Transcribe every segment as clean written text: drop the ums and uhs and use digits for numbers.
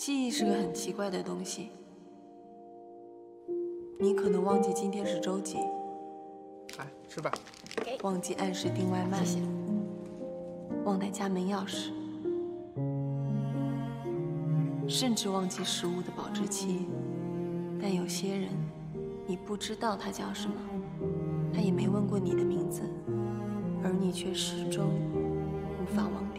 记忆是个很奇怪的东西，你可能忘记今天是周几， 来吃吧， 忘记按时订外卖，谢谢，忘带家门钥匙，甚至忘记食物的保质期。但有些人，你不知道他叫什么，他也没问过你的名字，而你却始终无法忘掉。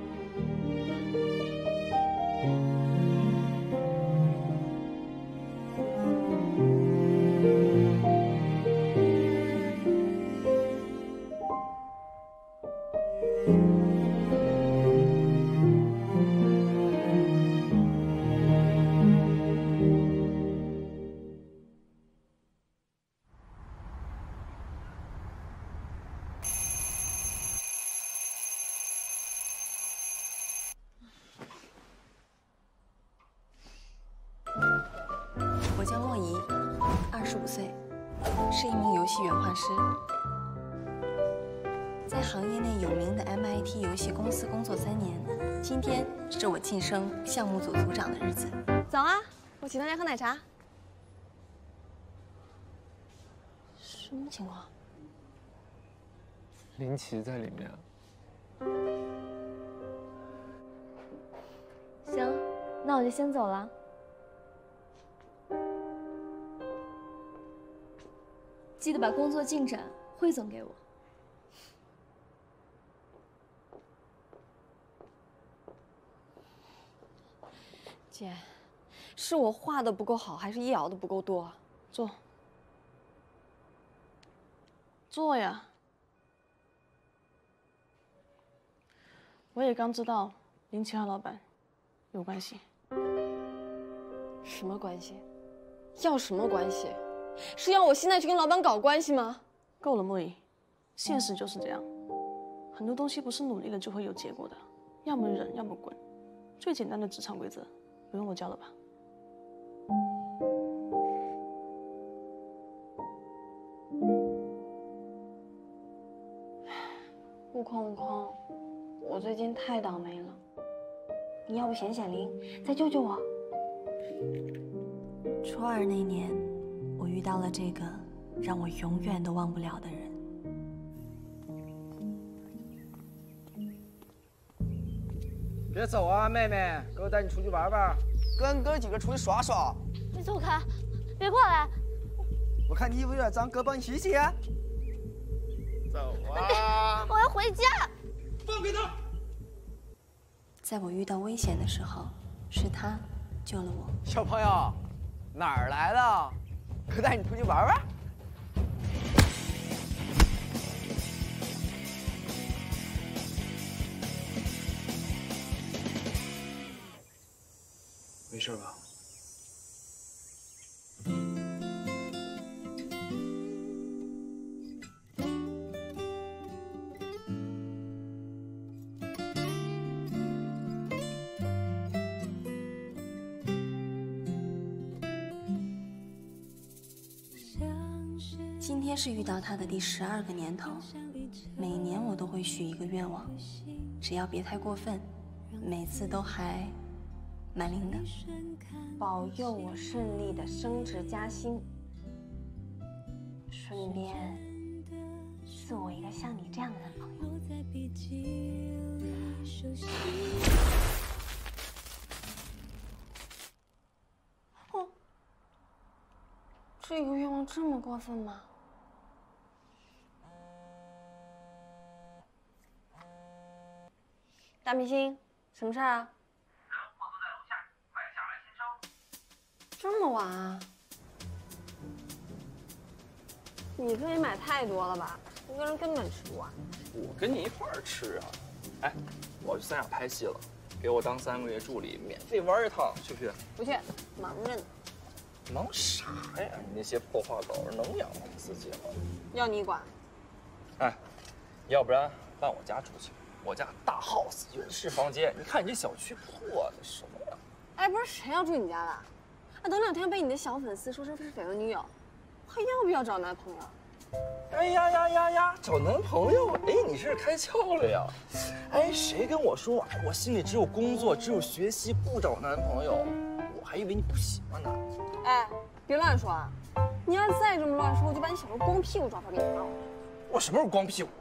我叫莫怡，25岁，是一名游戏原画师，在行业内有名的 MIT 游戏公司工作3年。今天是我晋升项目组组长的日子。 早啊，我请大家喝奶茶。什么情况？ 林奇在里面。 行，那我就先走了。 记得把工作进展汇总给我。姐，是我画的不够好，还是叶熬的不够多？坐。 坐呀。我也刚知道林奇和老板有关系。 什么关系？要什么关系？ 是要我现在去跟老板搞关系吗？ 够了，莫姨，现实就是这样，很多东西不是努力了就会有结果的，要么忍，要么滚。最简单的职场规则，不用我教了吧？ 悟空，我最近太倒霉了，你要不显显灵，再救救我？ 初2那年。 我遇到了这个让我永远都忘不了的人。 别走啊，妹妹，哥带你出去玩玩，跟哥几个出去耍耍。 你走开，别过来！ 我看你衣服有点脏，哥帮你洗洗。走啊！ 我要回家。 放开他！ 在我遇到危险的时候，是他救了我。 小朋友，哪儿来的？ 哥带你出去玩玩。 没事吧？ 今天是遇到他的第12个年头，每年我都会许一个愿望，只要别太过分，每次都还蛮灵的。 保佑我顺利的升职加薪，顺便赐我一个像你这样的男朋友。哦，这个愿望这么过分吗？ 大明星，什么事儿啊？ 货都在楼下，快下来签收。 这么晚啊？你这也买太多了吧？一个人根本吃不完。 我跟你一块儿吃啊！哎，我要去三亚拍戏了，给我当3个月助理，免费玩一趟，去不去？ 不去，忙着呢。 忙啥呀？你那些破画稿能养活自己吗？ 要你管？ 哎，要不然搬我家住去。 我家大 house 有式房间，你看你这小区破的什么呀？ 哎，不是谁要住你家的？啊，等2天被你的小粉丝说成是绯闻女友，还要不要找男朋友？ 哎呀，找男朋友？哎，你这是开窍了呀？哎，谁跟我说我心里只有工作，只有学习，不找男朋友？我还以为你不喜欢呢。 哎，别乱说啊！你要再这么乱说，我就把你小时候光屁股照片给你拿回来。 我什么时候光屁股？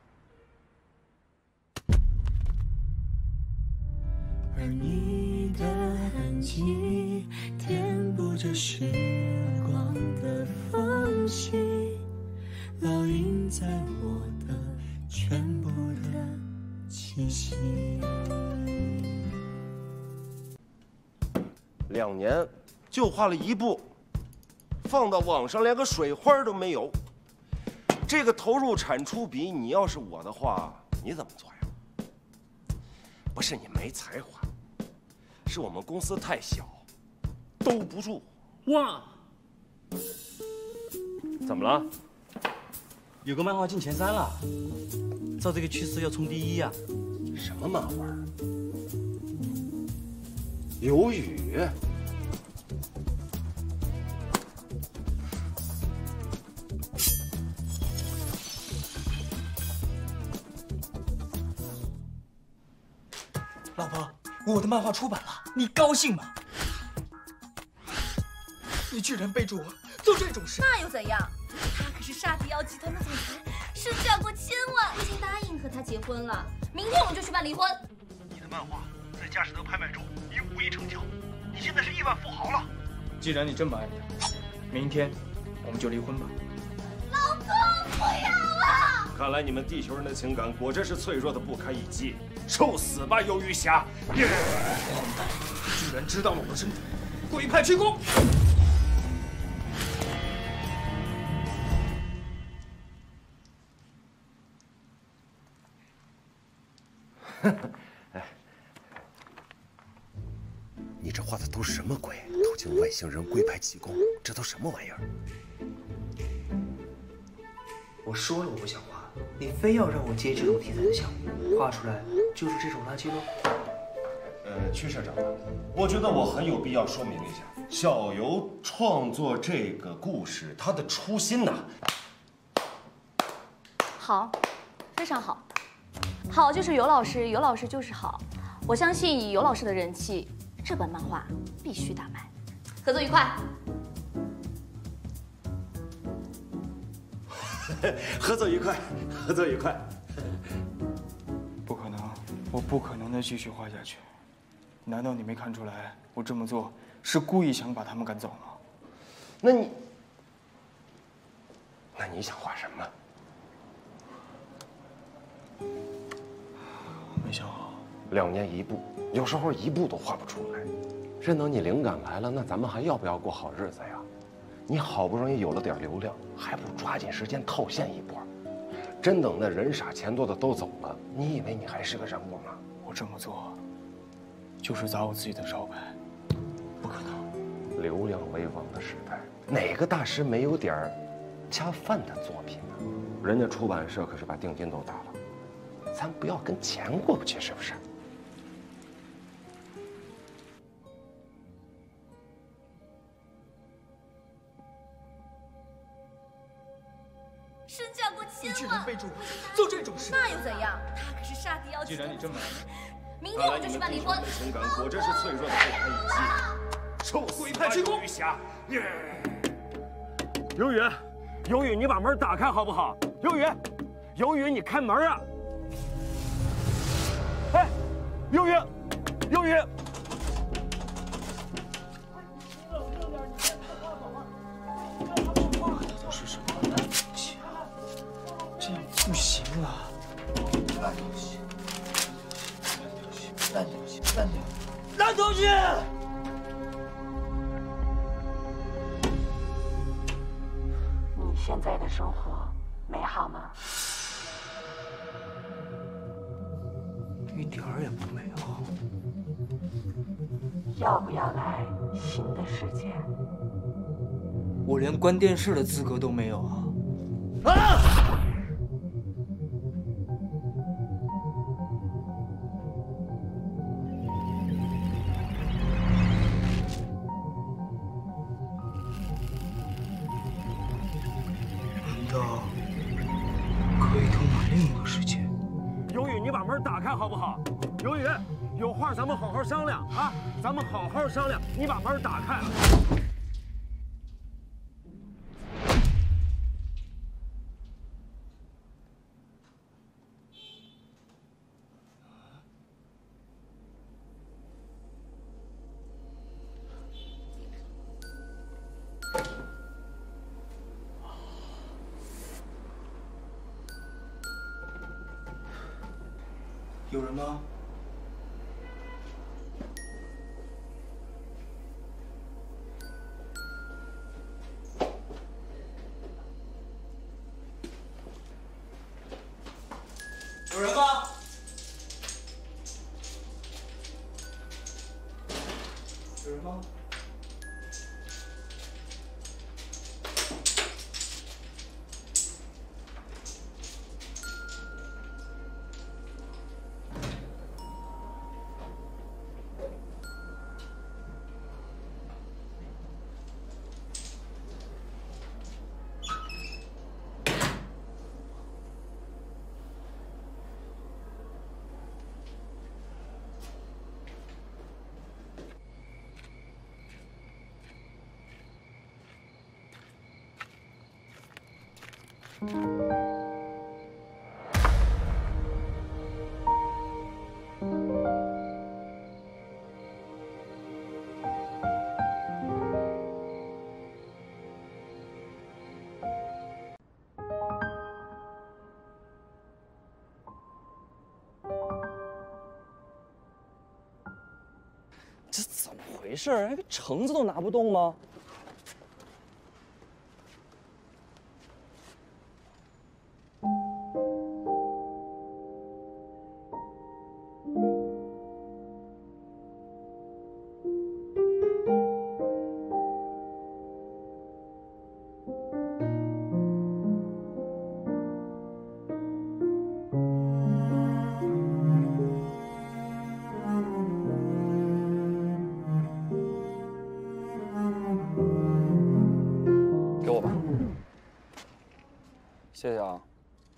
而你的痕迹填补着时光的缝隙，烙印在我的全部的气息。 2年就画了1部，放到网上连个水花都没有。这个投入产出比，你要是我的话，你怎么做呀？不是你没才华，是我们公司太小，兜不住。 哇， 怎么了？ 有个漫画进前3了，照这个趋势要冲第1呀。 什么漫画？有雨。 老婆，我的漫画出版了，你高兴吗？你居然背着我做这种事， 那又怎样？他可是沙迪奥集团的总裁，身价过1000万。我已经答应和他结婚了，明天我们就去办离婚。 你的漫画在佳士得拍卖中以5亿成交，你现在是亿万富豪了。 既然你这么爱他，明天我们就离婚吧。 老公，不要了！ 看来你们地球人的情感果真是脆弱的不堪一击。受死吧，鱿鱼侠！ 居然知道了我的身份，龟派屈躬！ 哎，你这画的都什么鬼？途经外星人，龟派气功，这都什么玩意儿？ 我说了我不想画，你非要让我接这种题材的项目，画出来就是这种垃圾喽。 曲社长，我觉得我很有必要说明一下，小游创作这个故事，他的初心呐。 好，非常好，好就是尤老师，尤老师就是好。我相信以尤老师的人气，这本漫画必须大卖。合作愉快。 合作愉快，合作愉快。 不可能，我不可能再继续画下去。难道你没看出来，我这么做是故意想把他们赶走吗？ 那你想画什么？ 没想好。 2年1部，有时候1部都画不出来。真等你灵感来了，那咱们还要不要过好日子呀？你好不容易有了点流量，还不抓紧时间套现一波？真等那人傻钱多的都走了，你以为你还是个人物吗？ 我这么做，就是砸我自己的招牌，不可能。 流量为王的时代，哪个大师没有点恰饭的作品呢？人家出版社可是把定金都打了，咱不要跟钱过不去，是不是？ 身价过1000万， 你居然背着我做这种事， 那又怎样？他可是沙迪奥集团的总裁。明天我们就去办离婚。 情感果真是脆弱的不堪一击。受死吧，鱿鱼侠！鱿鱼，鱿鱼，你把门打开好不好？鱿鱼，鱿鱼，你开门啊！哎，鱿鱼，鱿鱼。 都是什么烂东西啊！这样不行啊！ 烂东西，烂东西，烂东西， 烂东西！ 你现在的生活美好吗？ 一点儿也不美好。 要不要来新的世界？ 我连关电视的资格都没有啊！难道有雨，有话咱们好好商量啊！咱们好好商量。你把门打开。 有人吗？有人吗？有人吗？ 这怎么回事？连个橙子都拿不动吗？给我吧，谢谢啊。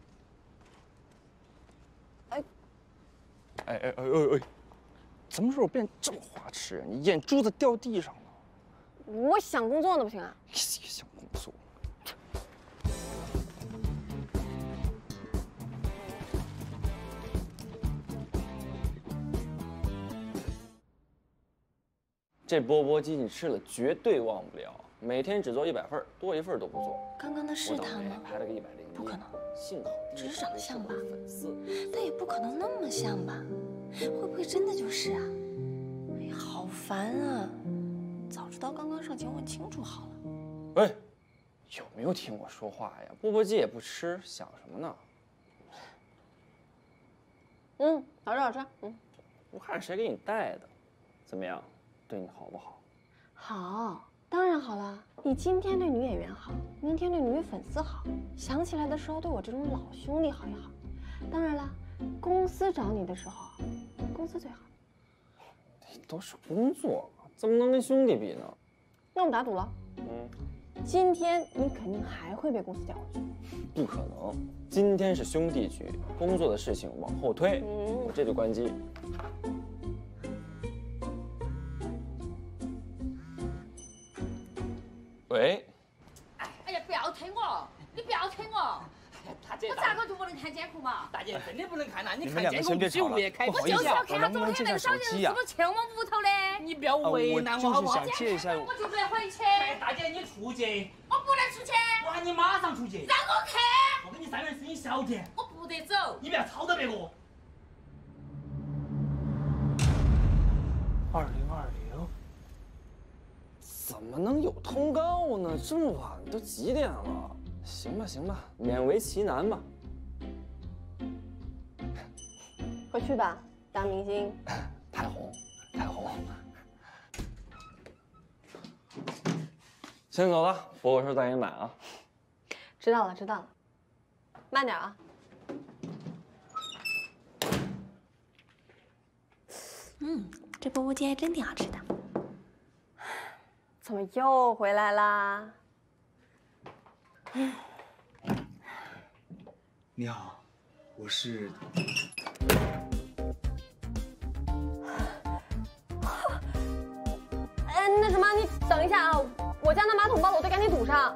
哎，什么时候变这么花痴啊？你眼珠子掉地上了。 我想工作呢，不行啊？ 想工作。这钵钵鸡你吃了绝对忘不了，每天只做100份，多1份都不做。 刚刚的是他吗？ 排了个101， 不可能， 幸好只是长得像吧？但也不可能那么像吧？会不会真的就是啊？哎呀，好烦啊！早知道刚刚上前问清楚好了。 喂，有没有听我说话呀？钵钵鸡也不吃，想什么呢？ 好吃好吃。 我看谁给你带的，怎么样？对你好不好？ 好，当然好了。你今天对女演员好，明天对女粉丝好，想起来的时候对我这种老兄弟好一好。当然了，公司找你的时候，公司最好。 都是工作，怎么能跟兄弟比呢？ 那我们打赌了。今天你肯定还会被公司调回去。 不可能，今天是兄弟局，工作的事情往后推。我这就关机。喂。 哎呀，不要推我！你不要推我！ 大姐， 我咋个就不能看监控嘛？ 大姐，真的不能看呐！你们看监控必须物业开我就是要看他昨天那个小人是不是去我们屋头的。 你不要为难我好不好？ 我就是想借一下。 我就不能回去。 大姐，你出去！ 我不能出去！ 我喊你马上出去！ 让我看！ 我跟你3个人声音小点。 我不得走！ 你不要吵到别个。 2020。 怎么能有通告呢？这么晚都几点了？行吧，勉为其难吧。 回去吧，大明星。 太红。先走了，博我时候再给你买啊。 知道了，慢点啊。 这钵钵鸡还真挺好吃的。 怎么又回来啦？ 你好，我是。 等一下啊，我家那马桶爆了，我得赶紧堵上。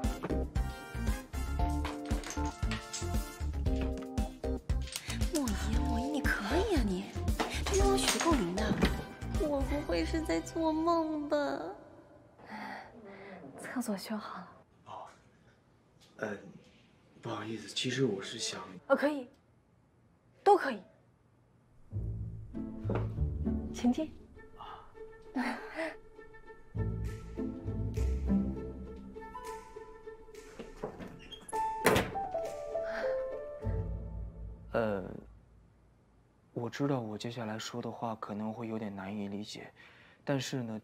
莫言，你可以啊你，这愿望许的够灵的。我不会是在做梦吧？ 厕所修好了。 不好意思，其实我是想…… 可以，都可以，请进。 我知道我接下来说的话可能会有点难以理解，但是呢，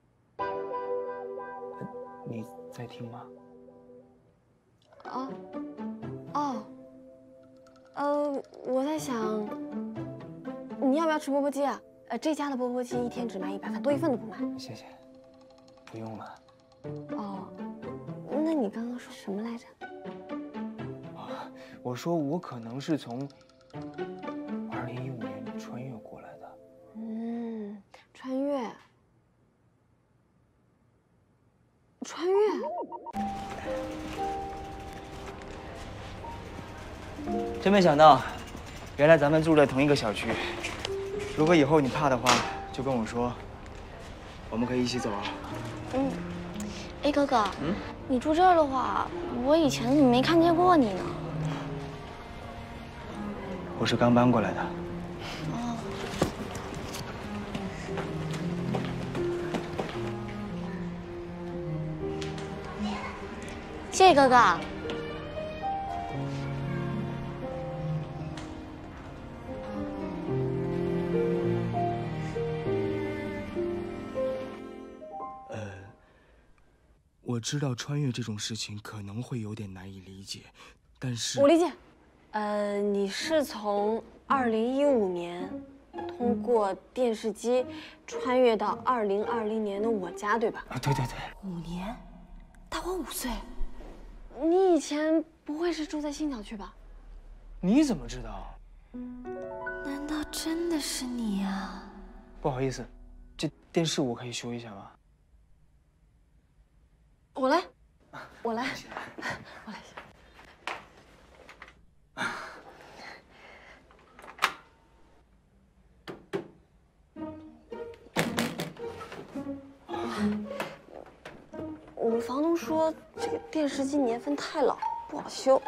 你在听吗？ 我在想，你要不要吃钵钵鸡啊？这家的钵钵鸡一天只卖100份，多1份都不卖。 谢谢，不用了。 那你刚刚说什么来着？ 我说我可能是从2015年穿越过来的。 穿越。 真没想到，原来咱们住在同一个小区。如果以后你怕的话，就跟我说，我们可以一起走啊。 哎，哥哥，你住这儿的话，我以前怎么没看见过你呢？ 我是刚搬过来的。 谢谢哥哥。 我知道穿越这种事情可能会有点难以理解，但是我理解。你是从2015年通过电视机穿越到2020年的我家，对吧？ 对。 5年，大我5岁。 你以前不会是住在新小区吧？ 你怎么知道？ 难道真的是你啊？ 不好意思，这电视我可以修一下吗？ 我来。我来一下。我们房东说这个电视机年份太老，不好修。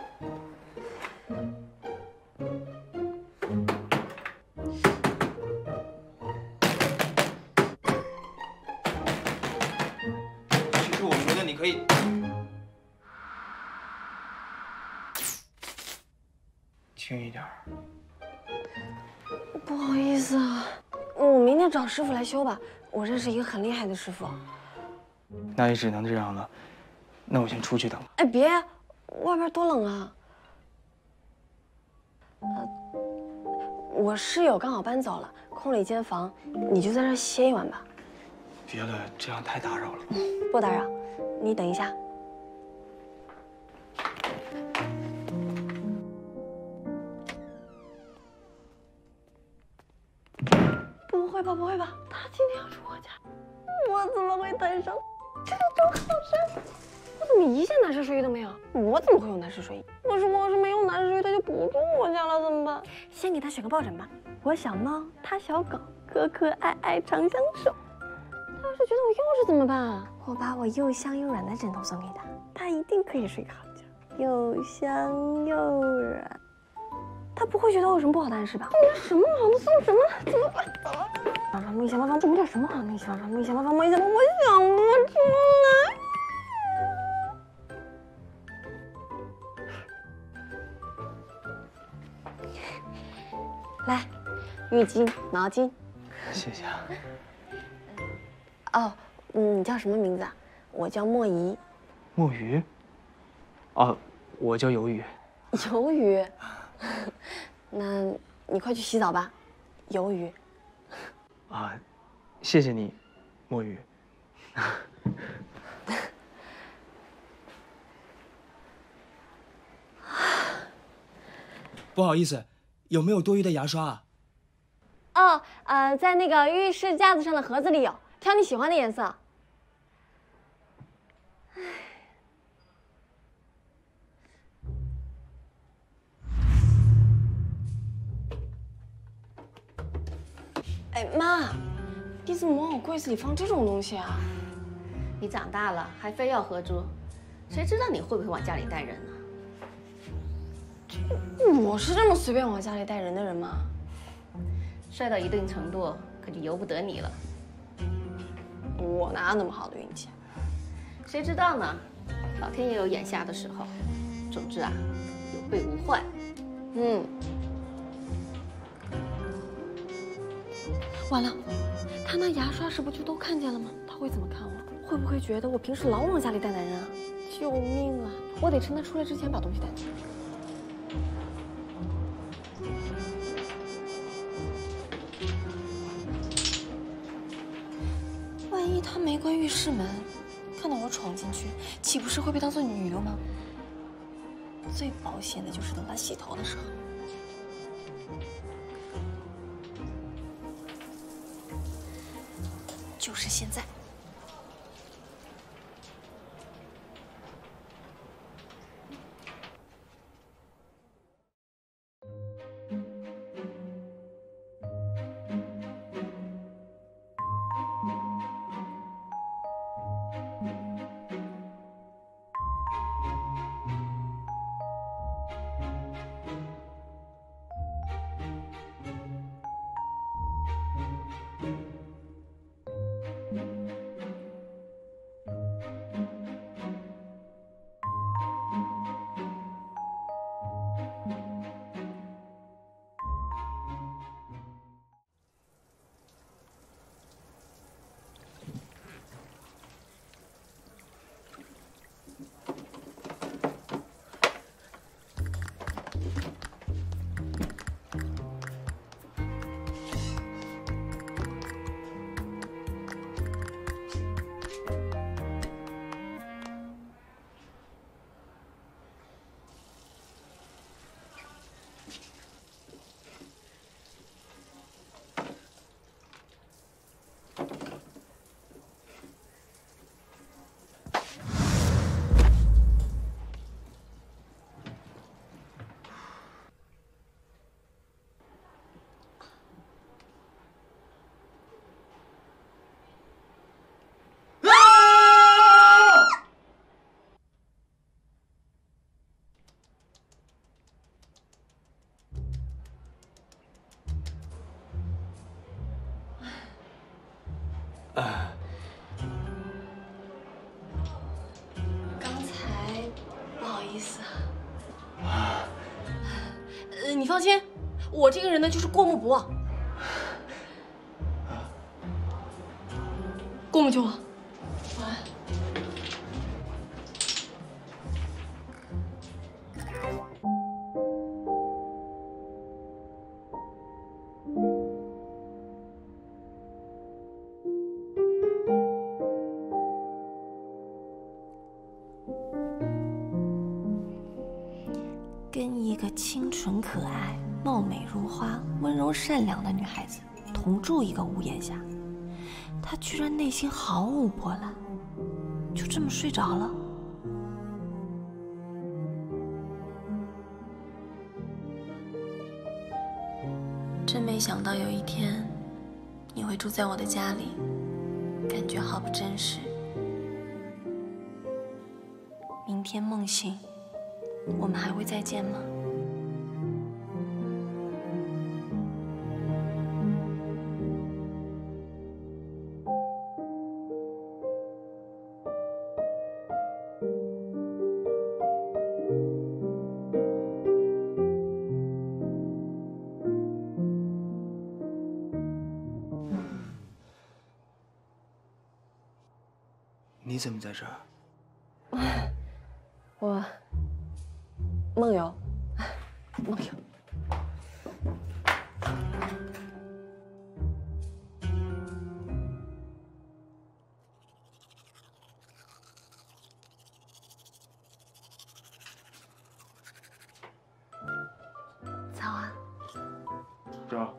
其实我觉得你可以轻一点。 不好意思啊，我明天找师傅来修吧。我认识一个很厉害的师傅。 那也只能这样了，那我先出去等。 哎，别，外边多冷啊！我室友刚好搬走了，空了一间房，你就在这儿歇一晚吧。 别了，这样太打扰了。 不打扰，你等一下。不会吧，不会吧？他今天要住我家，我怎么会摊上这种好事？我怎么一件男士睡衣都没有？我怎么会有男士睡衣？我是没有男士睡衣，他就不住我家了，怎么办？先给他选个抱枕吧。我小猫，他小狗，可可爱爱长相守。他要是觉得我幼稚怎么办？我把我又香又软的枕头送给他，他一定可以睡个好觉，又香又软。他不会觉得我有什么不好的暗示吧？那什么好？那送什么？怎么办？摸一下，摸点什么好？摸一下，摸一下，我想不出来。来，浴巾、毛巾。 谢谢啊。 哦，你叫什么名字啊？我叫莫姨。 墨鱼？哦，我叫鱿鱼。 鱿鱼。那你快去洗澡吧，鱿鱼。 啊，谢谢你，墨鱼。不好意思，有没有多余的牙刷啊？ 在那个浴室架子上的盒子里有，挑你喜欢的颜色。 哎妈，你怎么往我柜子里放这种东西啊？ 你长大了还非要合租，谁知道你会不会往家里带人呢？ 我是这么随便往家里带人的人吗？ 帅到一定程度，可就由不得你了。 我哪有那么好的运气？ 谁知道呢？老天也有眼瞎的时候。总之啊，有备无患。 完了，他那牙刷是不是就都看见了吗？他会怎么看我？会不会觉得我平时老往家里带男人啊？救命啊！我得趁他出来之前把东西带走。万一他没关浴室门，看到我闯进去，岂不是会被当做女流氓？最保险的就是等他洗头的时候。就是现在。刚才不好意思啊。你放心，我这个人呢就是过目不忘。过目就忘。晚安。跟一个清纯可爱、貌美如花、温柔善良的女孩子同住一个屋檐下，她居然内心毫无波澜，就这么睡着了。真没想到有一天，你会住在我的家里，感觉好不真实。明天梦醒，我们还会再见吗？ 你怎么在这儿？ 我梦游，梦游。早啊。 早。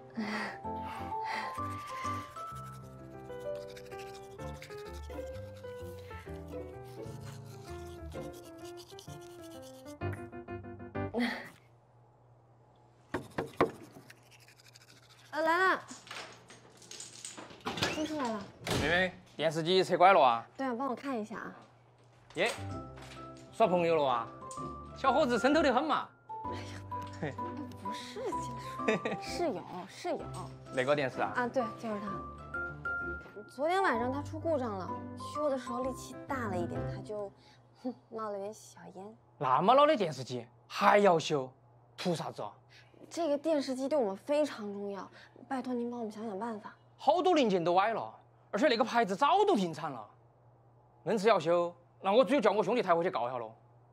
妹妹，电视机拆拐了啊？ 对啊，帮我看一下啊。 耶，耍朋友了啊？小伙子渗透得很嘛。 不是，是有。 那个电视啊？ 啊，对，就是它。昨天晚上它出故障了，修的时候力气大了一点，它就冒了点小烟。 那么老的电视机还要修，图啥子啊？ 这个电视机对我们非常重要，拜托您帮我们想想办法。 好多零件都歪了，而且那个牌子早都停产了。硬是要修，那我只有叫我兄弟抬回去告一下喽。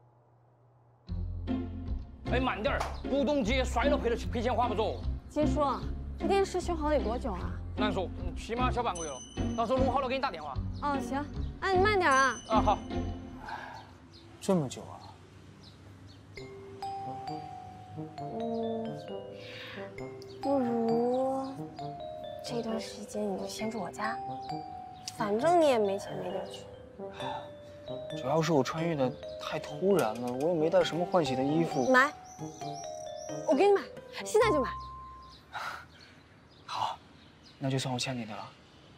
哎，慢点儿，不懂机摔了赔钱花不着。 金叔，这电视修好得多久啊？ 难说，起码小半个月了。到时候弄好了给你打电话。 哦，行，哎，你慢点啊。 啊，好。 这么久啊？ 不如这段时间你就先住我家，反正你也没钱没地儿去。 主要是我穿越的太突然了，我也没带什么换洗的衣服。 买，我给你买，现在就买。 好，那就算我欠你的了。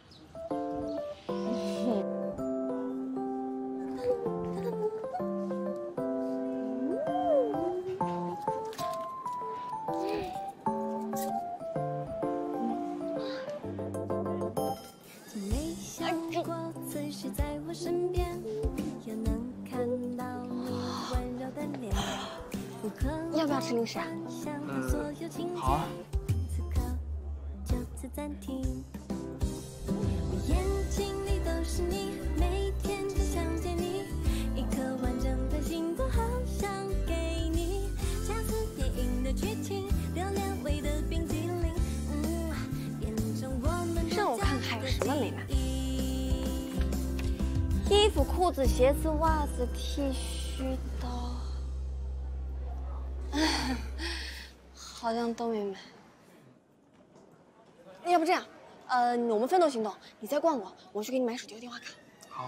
要不要吃零食啊？ 好啊。 让我看看还有什么没买。衣服、裤子、鞋子、袜子、剃须刀。好像都没买。要不这样，我们分头行动，你再逛逛，我去给你买手机和电话卡。 好。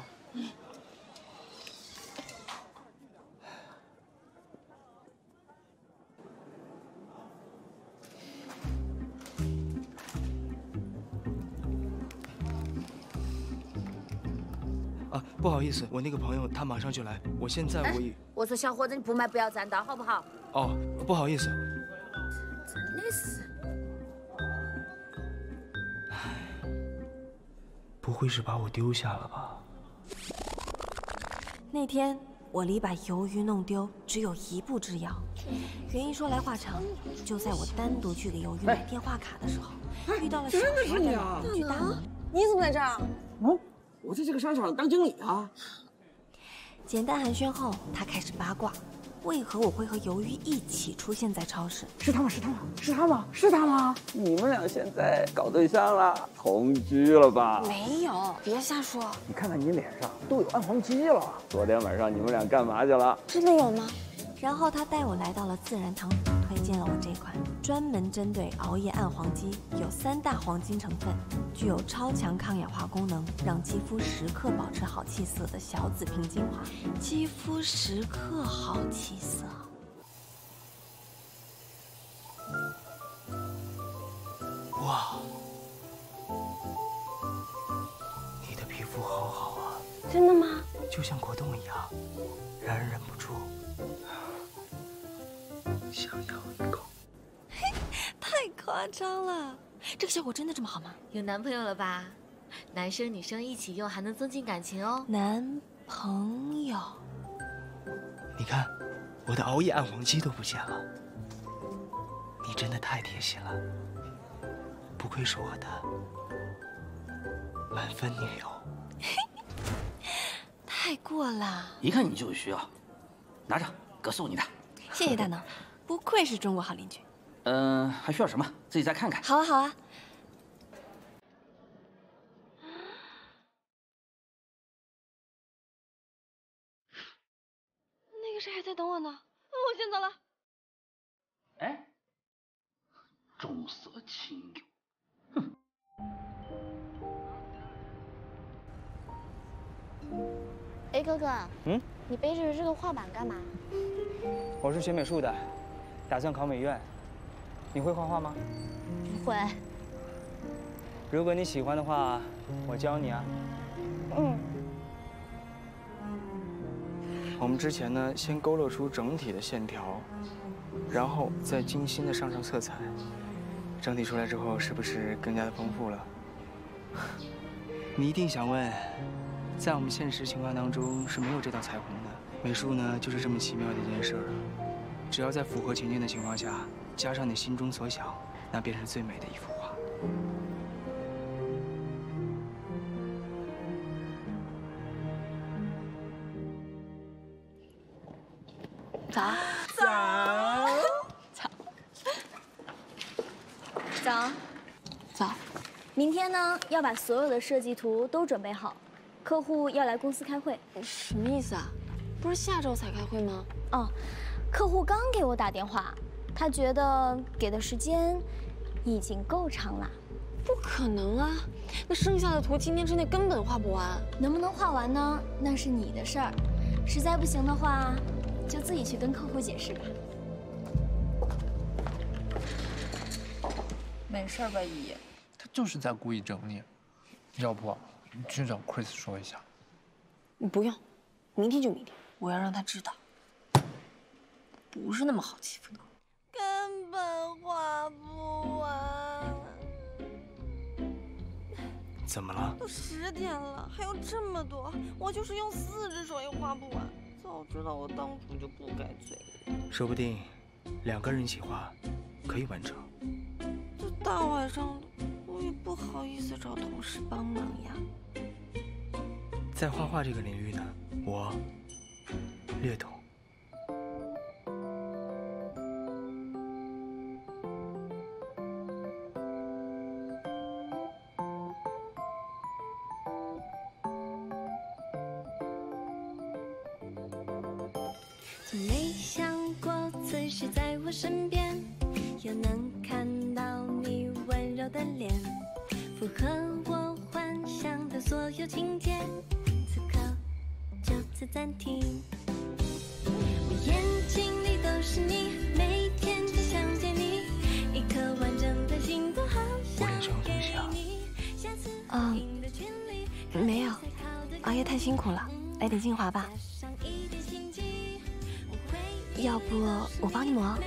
啊，不好意思，我那个朋友他马上就来，我现在我说小伙子，你不买不要占道，好不好？ 哦，不好意思。 真的是。 不会是把我丢下了吧？ 那天我离把鱿鱼弄丢只有一步之遥。原因说来话长，就在我单独去给鱿鱼买电话卡的时候，遇到了小真的是你啊！ 你怎么在这儿？ 我在这个商场当经理啊。 简单寒暄后，他开始八卦，为何我会和鱿鱼一起出现在超市？ 是他吗？你们俩现在搞对象了，同居了吧？ 没有，别瞎说。 你看看你脸上都有暗黄肌了。昨天晚上你们俩干嘛去了？ 真的有吗？ 然后他带我来到了自然堂，推荐了我这款专门针对熬夜暗黄肌，有3大黄金成分，具有超强抗氧化功能，让肌肤时刻保持好气色的小紫瓶精华。肌肤时刻好气色。 哇，你的皮肤好好啊！ 真的吗？ 就像果冻一样，让人忍不住想要一口。 太夸张了，这个效果真的这么好吗？ 有男朋友了吧？男生女生一起用还能增进感情哦。 男朋友？ 你看，我的熬夜暗黄肌都不见了。你真的太贴心了，不愧是我的满分女友。 太过了， 一看你就有需要，拿着，哥送你的。 谢谢大能，不愧是中国好邻居。 还需要什么？自己再看看。 好啊，好啊。 那个谁还在等我呢，我先走了。 哎，重色轻友，哼。 哎，哥哥，你背着这个画板干嘛？ 我是学美术的，打算考美院。你会画画吗？ 不会。 如果你喜欢的话，我教你啊。 嗯。 我们之前呢，先勾勒出整体的线条，然后再精心的上色彩，整体出来之后，是不是更加的丰富了？你一定想问，在我们现实情况当中是没有这道彩虹的。美术呢，就是这么奇妙的一件事儿，只要在符合情境的情况下，加上你心中所想，那便是最美的一幅画。 早， 早。 明天呢，要把所有的设计图都准备好，客户要来公司开会。 什么意思啊？不是下周才开会吗？ 哦，客户刚给我打电话，他觉得给的时间已经够长了。 不可能啊！那剩下的图今天之内根本画不完。 能不能画完呢？那是你的事儿。实在不行的话，就自己去跟客户解释吧。 没事吧，姨？他就是在故意整你。要不你去找 Chris 说一下？ 不用，明天就明天。我要让他知道，不是那么好欺负的。 根本画不完。 怎么了？ 都10点了，还有这么多，我就是用4只手也画不完。早知道我当初就不该嘴硬。 说不定2个人一起画，可以完成。 这大晚上的，我也不好意思找同事帮忙呀。 在画画这个领域呢，我略懂。 从没想过此时在我身边，又能看到你温柔的脸，符合我幻想的所有情节，此刻就此暂停。我眼睛里都是你，每天只想见你，一颗完整的心都好想给你。 没有，熬夜太辛苦了，来点精华吧。要不我帮你抹？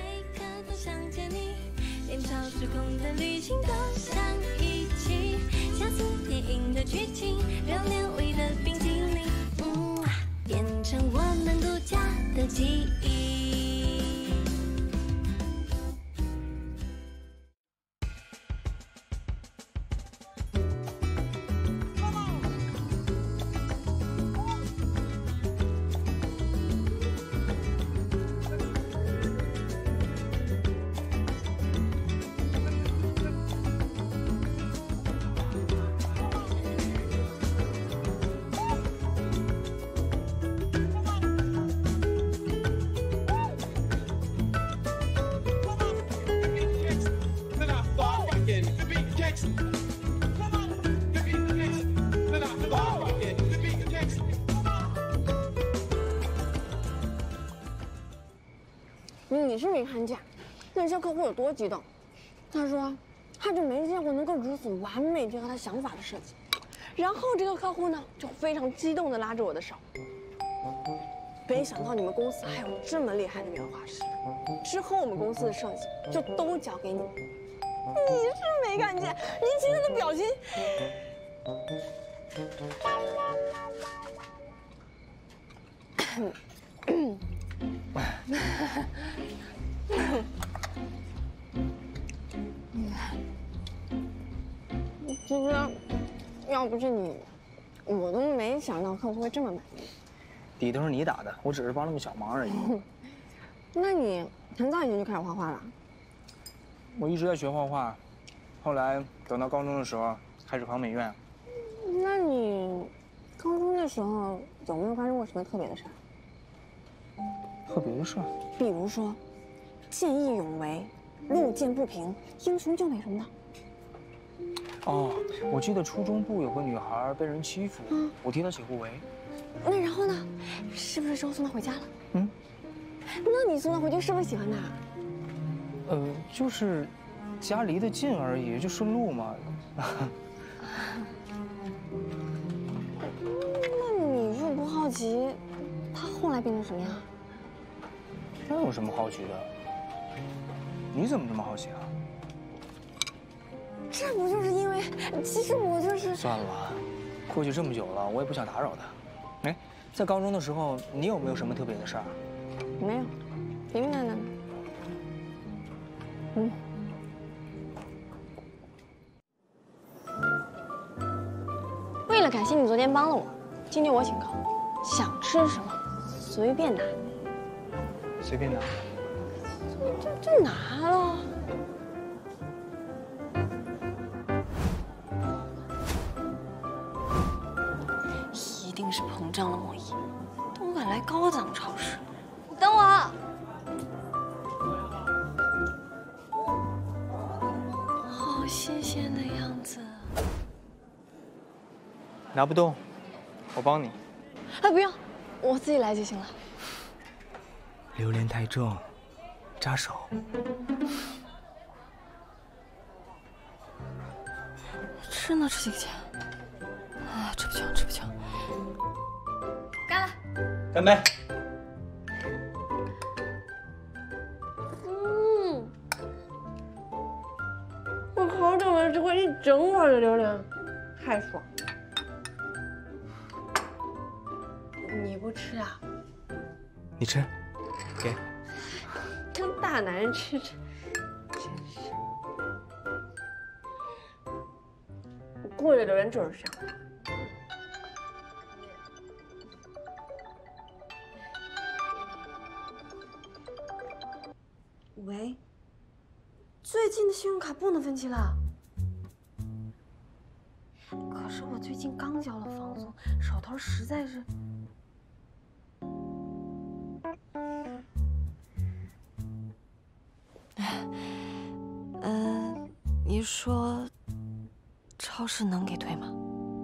连超时空的旅行都想一起，像似电影的剧情，热恋里的冰淇淋，变成我们独家的记忆。 你是没看见，那些客户有多激动？他说，他就没见过能够如此完美结合他想法的设计。然后这个客户呢，就非常激动地拉着我的手。没想到你们公司还有这么厉害的原画师，之后我们公司的设计就都交给你。你是没看见，你现在的表情。其实，要不是你，我都没想到客户会这么满意。 底都是你打的，我只是帮了个小忙而已。 那你很早以前就开始画画了？ 我一直在学画画，后来等到高中的时候开始考美院。 那你高中的时候有没有发生过什么特别的事儿？ 特别的事儿？ 比如说，见义勇为、路见不平、英雄救美什么的。 哦，我记得初中部有个女孩被人欺负，我替她解护围。 那然后呢？是不是之后送她回家了？ 嗯。 那你送她回去是不是喜欢她？ 就是家离得近而已，就顺路嘛。 来变成什么样？ 这有什么好奇的？你怎么这么好奇啊？ 这不就是因为，其实我就是…… 算了，过去这么久了，我也不想打扰他。哎，在高中的时候，你有没有什么特别的事儿？ 没有，平平淡淡的。嗯。为了感谢你昨天帮了我，今天我请客，想吃什么随便拿。 随便拿。 就拿了。一定是膨胀了莫伊，都敢来高档超市。等我。好新鲜的样子。 拿不动，我帮你。 哎，不用，我自己来就行了。 榴莲太重，扎手。 吃呢吃几个钱？哎，吃不香，吃不香。 干了！ 干杯！ 我好久没吃过一整碗的榴莲，太爽。你不吃啊？ 你吃，给。 跟大男人吃，真是。贵的榴莲就是香。喂，最近的信用卡不能分期了。可是我最近刚交了房租，手头实在是……你说超市能给退吗？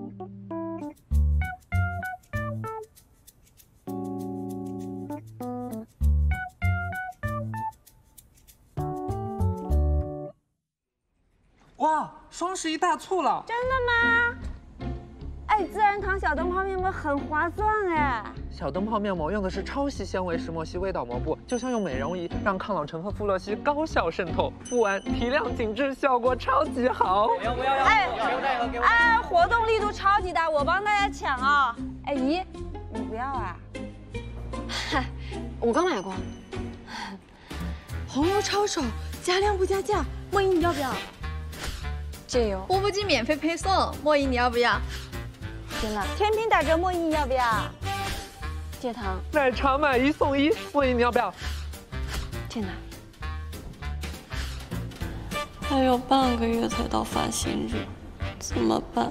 哇，双11大促了！ 真的吗？哎，自然堂小灯泡面膜很划算哎。 小灯泡面膜用的是超细纤维石墨烯微导膜布，就像用美容仪让抗老醇和富勒烯高效渗透，敷完提亮紧致，效果超级好。 不要！哎，活动力度超级大，我帮大家抢啊！哎，姨，你不要啊？ 嗨，我刚买过。红油抄手，加量不加价。莫姨，你要不要？这有钵钵鸡免费配送，莫姨你要不要？ 行了， 甜品打折，莫姨你要不要？ 戒糖， 奶茶买1送1，莫姨你要不要？ 戒奶。还有半个月才到发薪日，怎么办？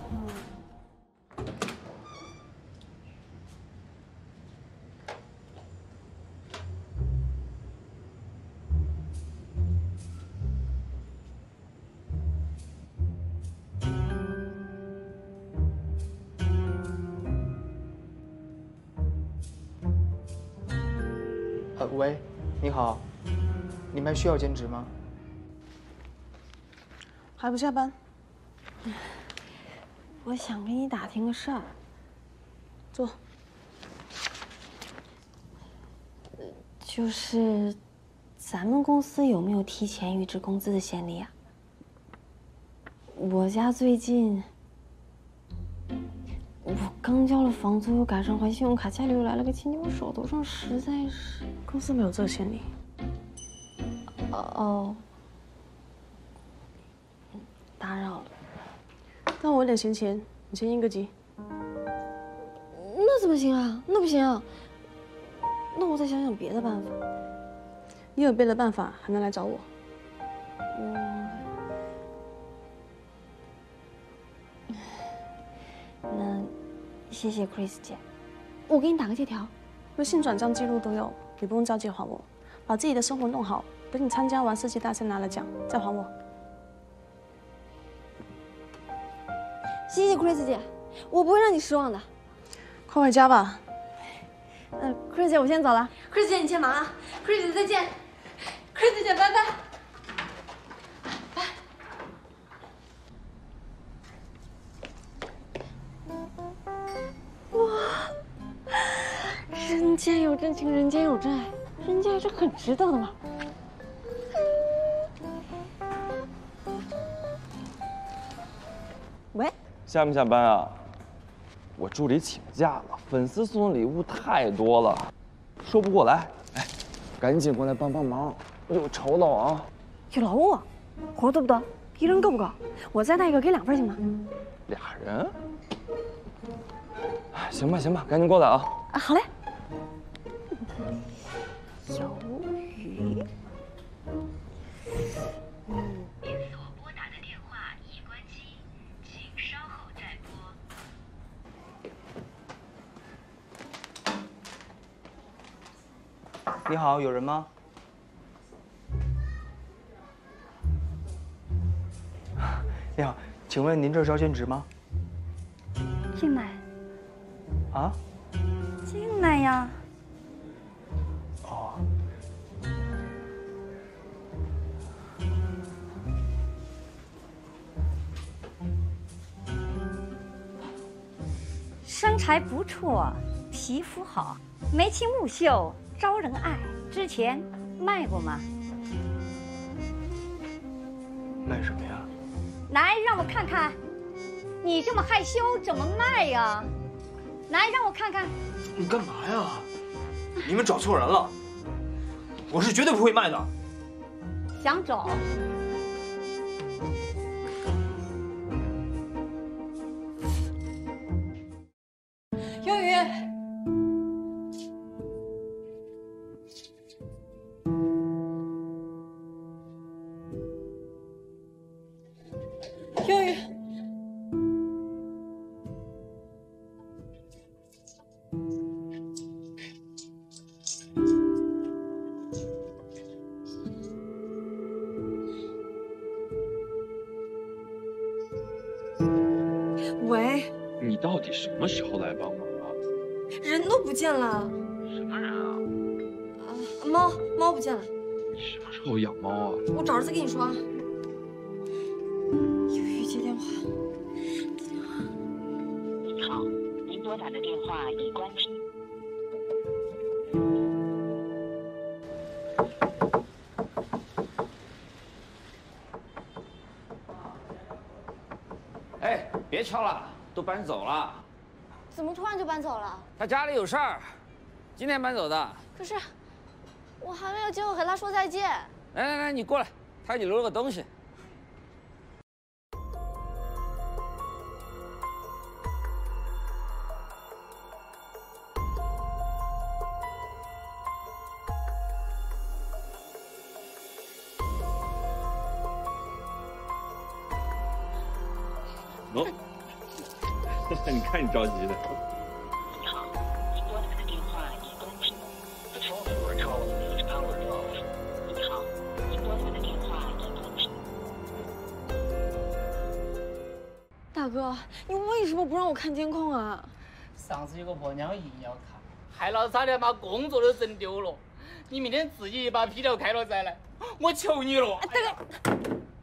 喂，你好，你们还需要兼职吗？ 还不下班？ 我想跟你打听个事儿。 坐。 就是咱们公司有没有提前预支工资的先例啊？我家最近，我刚交了房租，又赶上还信用卡，家里又来了个亲戚，我手头上实在是…… 公司没有这个先例。 哦，打扰了。 那我有点闲钱，你先应个急。 那怎么行啊？那不行啊！那我再想想别的办法。 你有别的办法，还能来找我？ 那谢谢 Chris 姐，我给你打个借条， 微信转账记录都有，你不用着急还我，把自己的生活弄好，等你参加完设计大赛拿了奖再还我。 谢谢 Chris 姐，我不会让你失望的。 快回家吧。 Chris 姐，我先走了。Chris 姐，你先忙啊。Chris 姐，再见。Chris 姐，拜拜。哇，真人间有真情，人间有真爱，人家是很值得的嘛。喂， 下没下班啊？我助理请假了，粉丝送的礼物太多了，说不过来。哎，赶紧过来帮帮忙，有酬劳啊！ 有劳务，活多不多？一人够不够？我再带一个，给2份行吗俩人？行吧，行吧，赶紧过来啊！ 啊，好嘞。鱿鱼。 您所拨打的电话已关机，请稍后再拨。 你好，有人吗？你好，请问您这儿招兼职吗？ 进来， 啊？ 进来呀！ 哦。 身材不错，皮肤好，眉清目秀，招人爱。之前卖过吗？ 卖什么呀？ 来，让我看看，你这么害羞，怎么卖呀？来，让我看看。 你干嘛呀？你们找错人了，我是绝对不会卖的。 想走？ 鱿鱼，鱿鱼， 喂， 你到底什么时候来帮忙啊？ 人都不见了。 什么人啊？ 猫不见了。 你什么时候养猫啊？ 我找着再跟你说啊。鱿鱼接电话。 你好，您拨打的电话已关机。 哎，别敲了，都搬走了。 怎么突然就搬走了？ 他家里有事儿，今天搬走的。 可是，我还没有机会和他说再见。 来，你过来，他给你留了个东西。 哦，你看你着急的。 你好，您拨打的电话已关机。The phone you are calling is powered off。你好，您拨打的电话已关机。 大哥，你为什么不让我看监控啊？ 上次有个婆娘硬要看，害老子差点把工作都整丢了。你明天自己把批条开了再来，我求你了。 大哥。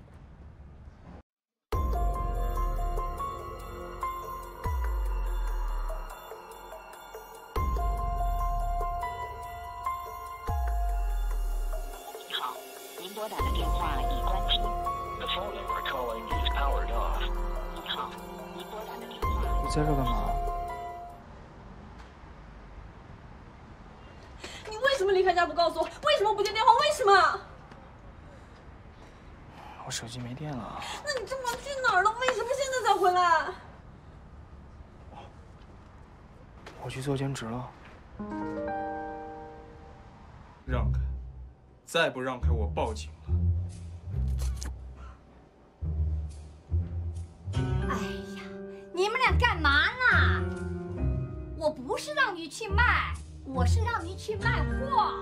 拨打的电话已关机。The phone you are calling is powered off。你好，您拨打的电话。 你在这干嘛？ 你为什么离开家不告诉我？为什么不接电话？为什么？ 我手机没电了。 那你这么去哪儿了？为什么现在才回来？ 我去做兼职了。 让开！再不让开，我报警了。 哎呀，你们俩干嘛呢？我不是让你去卖，我是让你去卖货。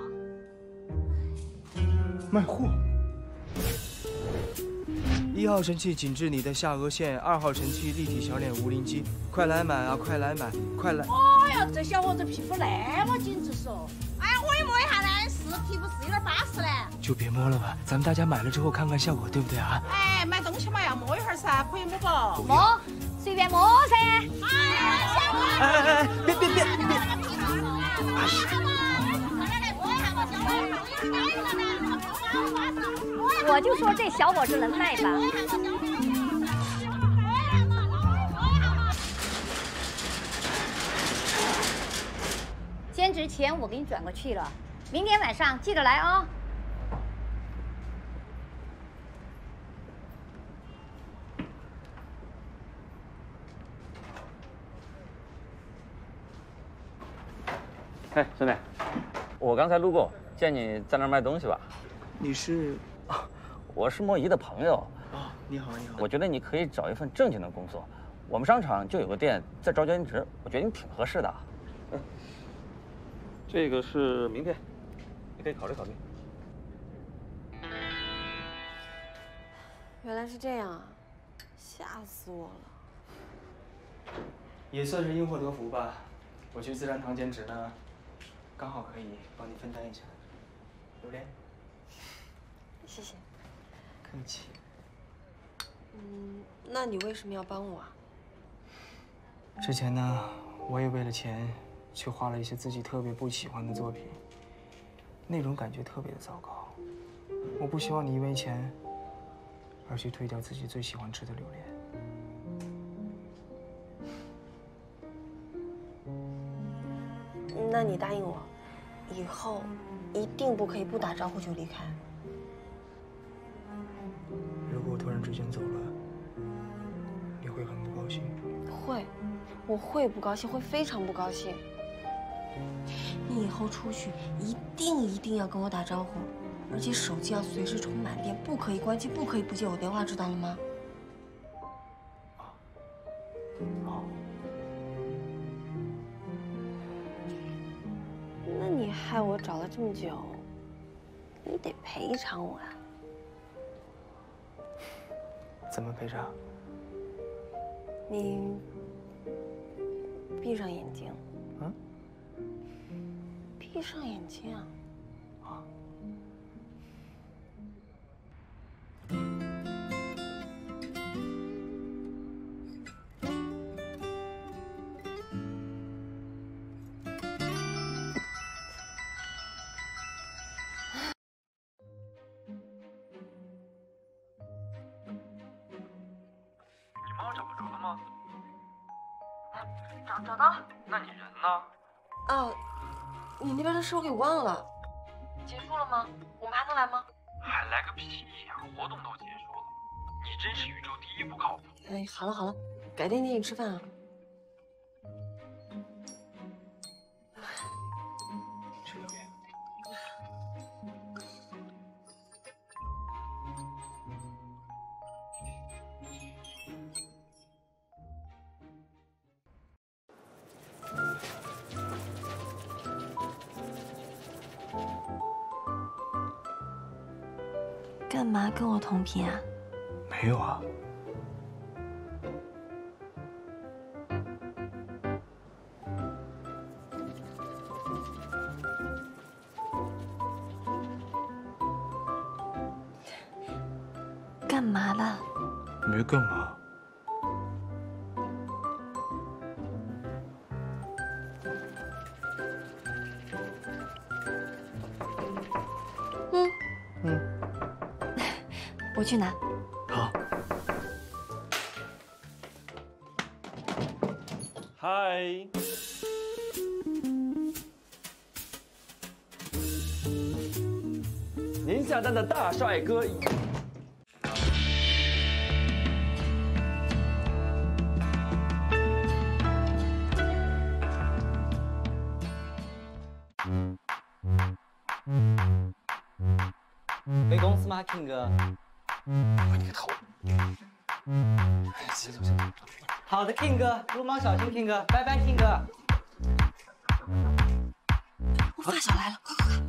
卖货。1号神器紧致你的下颚线，2号神器立体小脸无鳞肌，快来买啊！快来买，快来！ 哎呀，这小伙子皮肤那么紧致嗦！哎呀，我也摸一下呢，是皮肤是有点巴适嘞。 就别摸了吧，咱们大家买了之后看看效果，对不对啊？ 哎，买东西嘛要摸一会儿噻，可以摸不？摸，随便摸噻。哎， 别！ 我就说这小伙子能耐吧。兼职钱我给你转过去了，明天晚上记得来哦。 嘿，兄弟，我刚才路过，见你在那儿卖东西吧？ 你是？ 我是莫姨的朋友。 哦，你好，你好。 我觉得你可以找一份正经的工作，我们商场就有个店在招兼职，我觉得你挺合适的。这个是名片，你可以考虑考虑。 原来是这样啊，吓死我了。 也算是因祸得福吧。我去自然堂兼职呢，刚好可以帮你分担一下。榴莲， 谢谢。 客气。 那你为什么要帮我啊？ 之前呢，我也为了钱，去画了一些自己特别不喜欢的作品，那种感觉特别的糟糕。我不希望你因为钱而去推掉自己最喜欢吃的榴莲。 那你答应我，以后一定不可以不打招呼就离开。 如果我突然之间走了，你会很不高兴？ 会，我会不高兴，会非常不高兴。你以后出去一定要跟我打招呼，而且手机要随时充满电，不可以关机，不可以不接我电话，知道了吗？ 好。 那你害我找了这么久，你得赔偿我啊！ 怎么赔偿？ 你闭上眼睛。 嗯？ 闭上眼睛啊！ 啊。 找到了。 那你人呢？ 啊，你那边的事我给忘了。结束了吗？我们还能来吗？ 还来个屁呀！活动都结束了，你真是宇宙第一不靠谱。 哎，好了好了，改天请你吃饭啊。 吃榴莲。 干嘛跟我同频啊？ 没有啊。 干嘛了？ 没干嘛。 我去拿。 好。 嗨。您下单的大帅哥。 回公司吗 ，King 哥？ 你个头！先走先走。 好的 ，King 哥，路盲小心 ，King 哥，拜拜 ，King 哥。 我发小来了，快快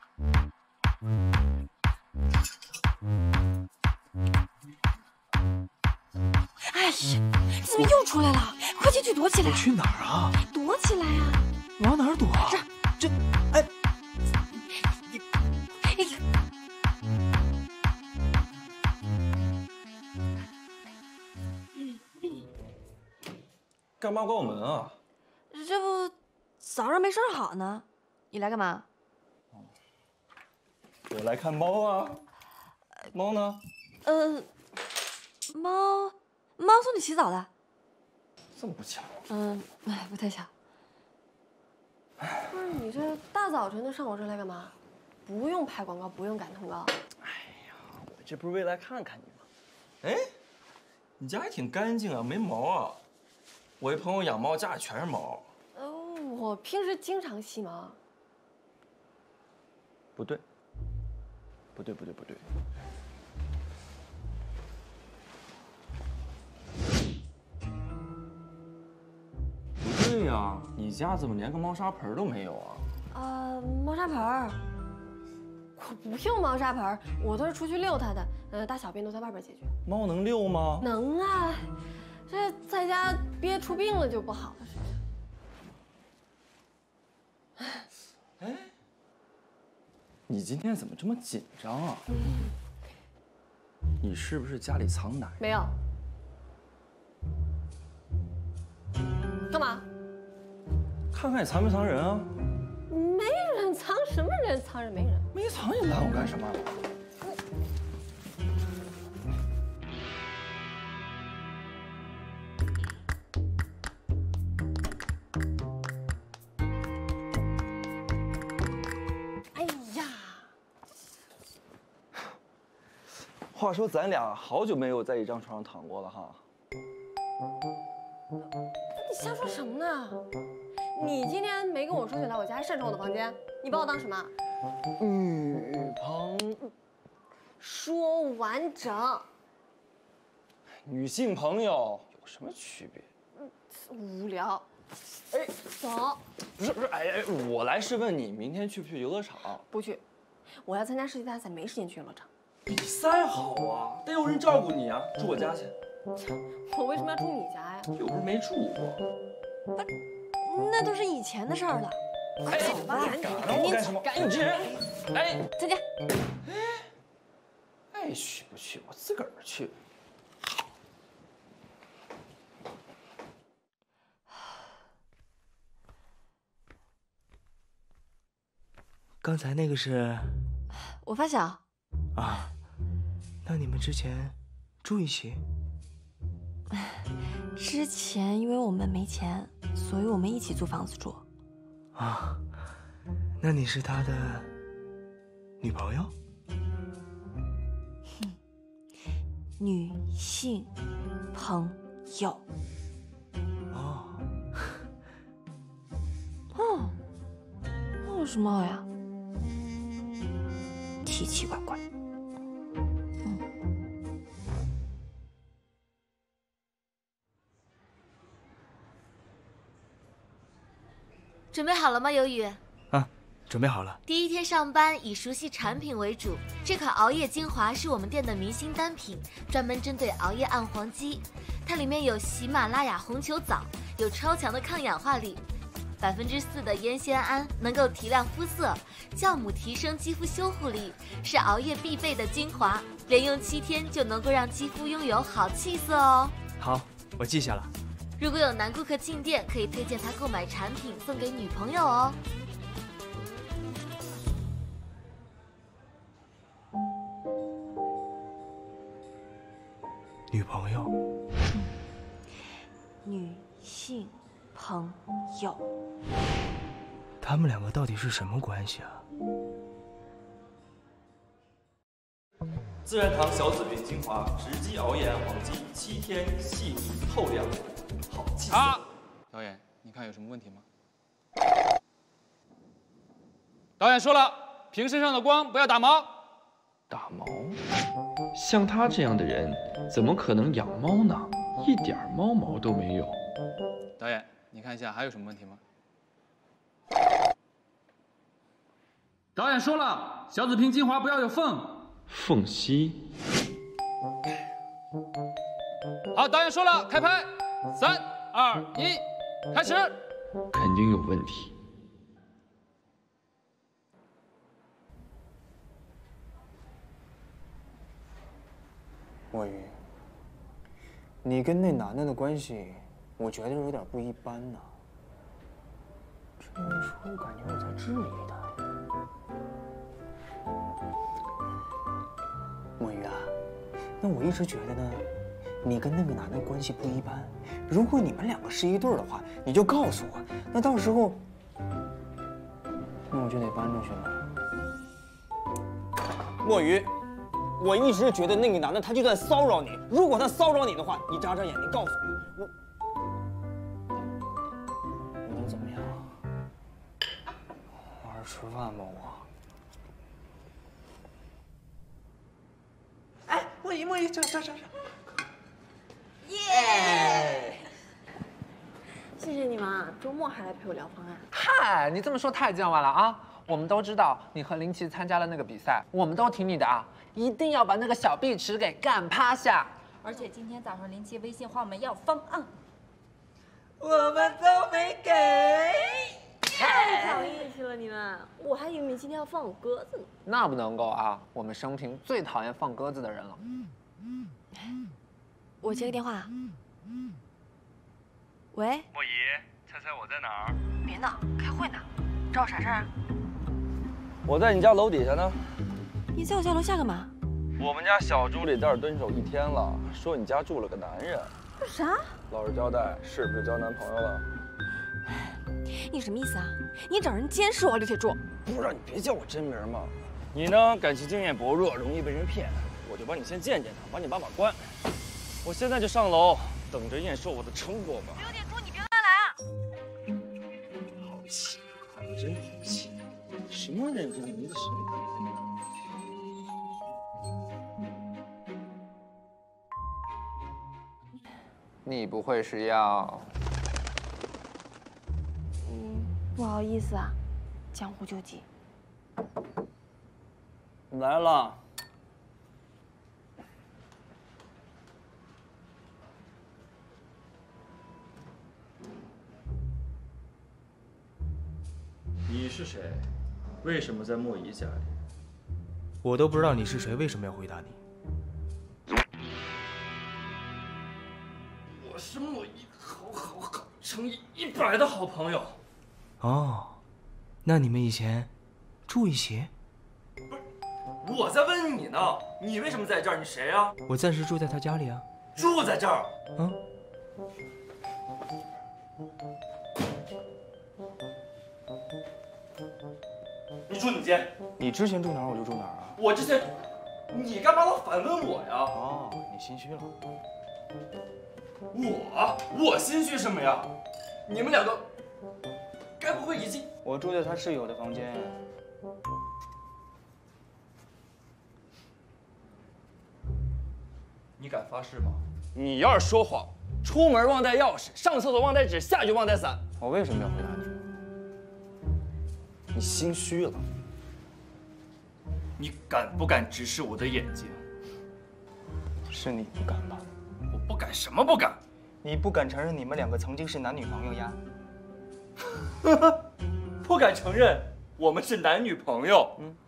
快！哎呀，你怎么又出来了？快进去躲起来！ 我去哪儿啊？ 躲起来啊！ 往哪儿躲啊？这，哎。 干嘛关我门啊？ 这不， 早上没事好呢，你来干嘛？ 我来看猫啊。猫呢？ 猫送你洗澡的。 这么不巧？ 不太巧。 不是你这大早晨的上我这来干嘛？不用拍广告，不用赶通告。 哎呀，我这不是为了看看你吗？哎，你家还挺干净啊，没毛啊。我一朋友养猫，家里全是毛。 我平时经常吸毛。 不对。不对。不对呀，你家怎么连个猫砂盆都没有啊？ 猫砂盆儿，我不用猫砂盆儿，我都是出去遛它的，大小便都在外边解决。 猫能遛吗？ 能啊，这在家憋出病了就不好了，是不是？ 哎，你今天怎么这么紧张啊？你是不是家里藏奶？ 没有。干嘛？ 看看你藏没藏人啊？ 没人藏，什么人藏人？没人。 没藏也拦我干什么？ 哎呀！ 话说咱俩好久没有在一张床上躺过了哈。 你瞎说什么呢？你今天没跟我说起来我家，还擅闯我的房间，你把我当什么？ 女朋说完整。 女性朋友有什么区别？ 无聊。 哎， 走。 不是，哎，我来是问你明天去不去游乐场？ 不去，我要参加世界大赛，没时间去游乐场。 比赛好啊，得有人照顾你啊，住我家去。 我为什么要住你家呀？ 又不是没住过。 那都是以前的事儿了。快走吧， 赶我干什么？赶紧！哎， 再见。 爱去不去，我自个儿去。 刚才那个是？ 我发小。 啊，那你们之前住一起？ 之前因为我们没钱，所以我们一起租房子住。 啊，那你是他的女朋友？ 女性朋友。 哦。 哦，那有什么好呀？奇奇怪怪。 准备好了吗，鱿鱼？ 啊，准备好了。 第一天上班，以熟悉产品为主。这款熬夜精华是我们店的明星单品，专门针对熬夜暗黄肌。它里面有喜马拉雅红球藻，有超强的抗氧化力，4%的烟酰胺能够提亮肤色，酵母提升肌肤修护力，是熬夜必备的精华。连用7天就能够让肌肤拥有好气色哦。 好，我记下了。 如果有男顾客进店，可以推荐他购买产品送给女朋友哦。 女朋友。 女性朋友。 他们两个到底是什么关系啊？ 自然堂小紫萍精华，直击熬夜暗黄肌，7天细腻透亮，好气色。 导演，你看有什么问题吗？导演说了，屏身上的光不要打毛。 打毛？像他这样的人，怎么可能养猫呢？一点猫毛都没有。 导演，你看一下还有什么问题吗？导演说了，小紫萍精华不要有缝。 缝隙。 好，导演说了，开拍，3、2、1，开始。 肯定有问题。 墨鱼，你跟那男的的关系，我觉得有点不一般呐。 这么一说，又感觉我在质疑他。墨鱼啊，那我一直觉得呢，你跟那个男的关系不一般。如果你们两个是一对的话，你就告诉我，那到时候，那我就得搬出去了。墨鱼，我一直觉得那个男的他就在骚扰你。如果他骚扰你的话，你眨眨眼睛告诉我，我能怎么样？我还是吃饭吧，我。 哎，墨鱼，这。 耶！谢谢你们啊，周末还来陪我聊方案。 嗨，你这么说太见外了啊！我们都知道你和林奇参加了那个比赛，我们都挺你的啊，一定要把那个小碧池给干趴下。 而且今天早上林奇微信话我们要方案， 我们都没给。 太好意思了你们，我还以为你们今天要放我鸽子呢。 那不能够啊，我们生平最讨厌放鸽子的人了。 我接个电话。喂， 莫姨，猜猜我在哪儿？ 别闹，开会呢，找我啥事儿？ 我在你家楼底下呢。 你在我家楼下干嘛？ 我们家小助理在这儿蹲守1天了，说你家住了个男人。 啥？ 老实交代，是不是交男朋友了？ 你什么意思啊？你找人监视我，刘铁柱！ 不是让你别叫我真名吗？你呢，感情经验薄弱，容易被人骗，我就帮你先见见他，帮你把把关。我现在就上楼，等着验收我的成果吧。 刘铁柱，你别乱来啊！ 好气，好真好气，什么人跟你的什么？ 你不会是要…… 不好意思啊，江湖救急。 来了。 你是谁？为什么在莫姨家里？ 我都不知道你是谁，为什么要回答你？ 我是莫姨好，诚意100的好朋友。 哦，那你们以前住一起？ 我在问你呢，你为什么在这儿？你谁啊？ 我暂时住在他家里啊。 住在这儿？ 嗯。 你住你间。 你之前住哪儿我就住哪儿啊。 我之前，你干嘛老反问我呀？ 哦，你心虚了。 我心虚什么呀？你们两个该不会已经…… 我住在他室友的房间。 你敢发誓吗？ 你要是说谎，出门忘带钥匙，上厕所忘带纸，下去忘带伞， 我为什么要回答你？ 你心虚了。 你敢不敢直视我的眼睛？ 是你不敢吧？ 我不敢，什么不敢？ 你不敢承认你们两个曾经是男女朋友呀？ 不敢承认我们是男女朋友。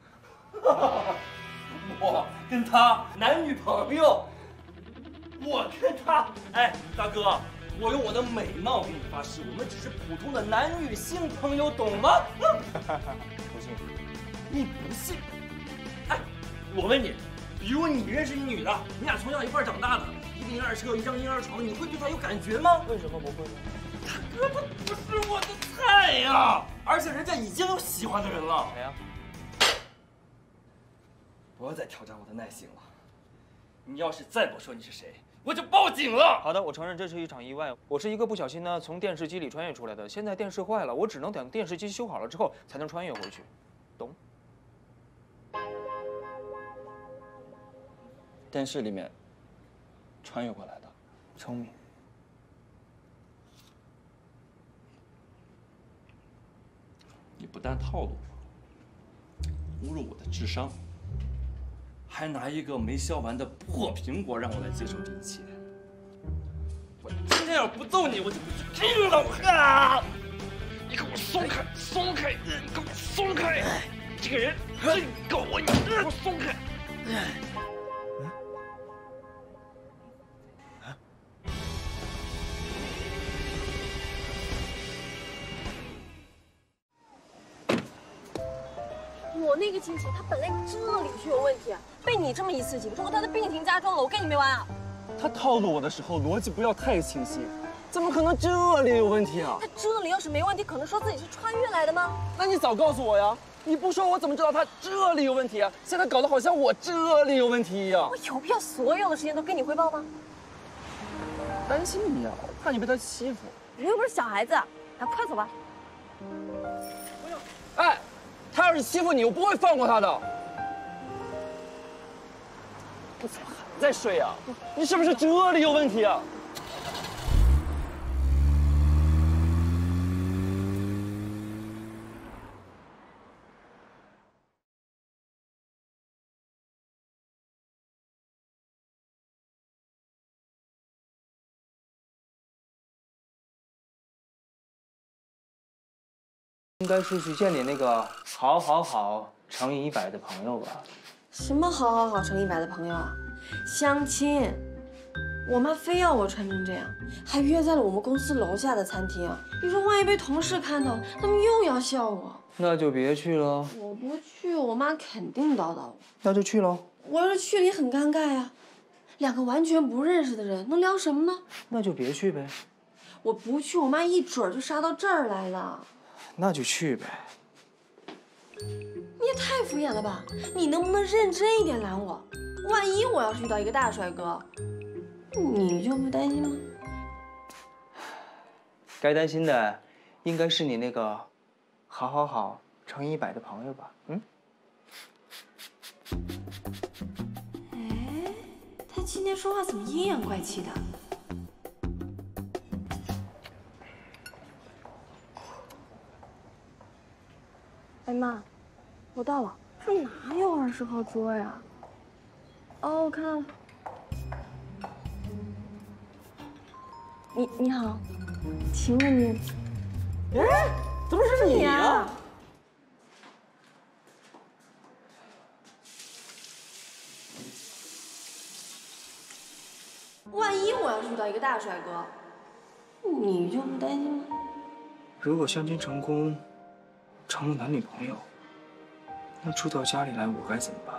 我跟他男女朋友，我跟他，哎，大哥，我用我的美貌给你发誓，我们只是普通的男女性朋友，懂吗？ 不信。 你不信？哎，我问你，比如你认识一女的，你俩从小一块长大的，一个婴儿车，一张婴儿床，你会对她有感觉吗？ 为什么不会呢？ 大哥，她不是我的菜呀！而且人家已经有喜欢的人了。 谁呀？ 不要再挑战我的耐心了。你要是再不说你是谁，我就报警了。 好的，我承认这是一场意外，我是一个不小心呢从电视机里穿越出来的。现在电视坏了，我只能等电视机修好了之后才能穿越回去，懂？ 电视里面穿越过来的， 聪明。 你不但套路我，侮辱我的智商，还拿一个没削完的破苹果让我来接受这一切。我今天要不揍你，我就不去听了！啊！你给我松开，松开！你给我松开！这个人真狗啊！你给我松开！ 那个亲戚他本来这里就有问题，被你这么一刺激，如果他的病情加重了，我跟你没完啊！ 他套路我的时候逻辑不要太清晰，怎么可能这里有问题啊？ 他这里要是没问题，可能说自己是穿越来的吗？ 那你早告诉我呀！你不说我怎么知道他这里有问题啊？现在搞得好像我这里有问题一样。 我有必要所有的事情都跟你汇报吗？ 担心你呀，怕你被他欺负。 我又不是小孩子，快走吧。 哎，他要是欺负你，我不会放过他的。你怎么还在睡啊？你是不是这里有问题啊？ 应该是去见你那个好乘以100的朋友吧？ 什么好乘以100的朋友啊？相亲。我妈非要我穿成这样，还约在了我们公司楼下的餐厅。你说万一被同事看到，他们又要笑我。 那就别去了。 我不去，我妈肯定叨叨我。 那就去喽。 我要是去了也很尴尬呀，两个完全不认识的人能聊什么呢？ 那就别去呗。 我不去，我妈一准就杀到这儿来了。 那就去呗。 你也太敷衍了吧！你能不能认真一点拦我？万一我要是遇到一个大帅哥，你就不担心吗？ 该担心的，应该是你那个好乘以100的朋友吧？嗯。 哎，他今天说话怎么阴阳怪气的？哎妈，我到了。这哪有20号桌呀？哦，我看到了。你好，请问你？ 哎，怎么是你啊？ 万一我要是遇到一个大帅哥，你就不担心吗？ 如果相亲成功，成了男女朋友，那住到家里来，我该怎么办？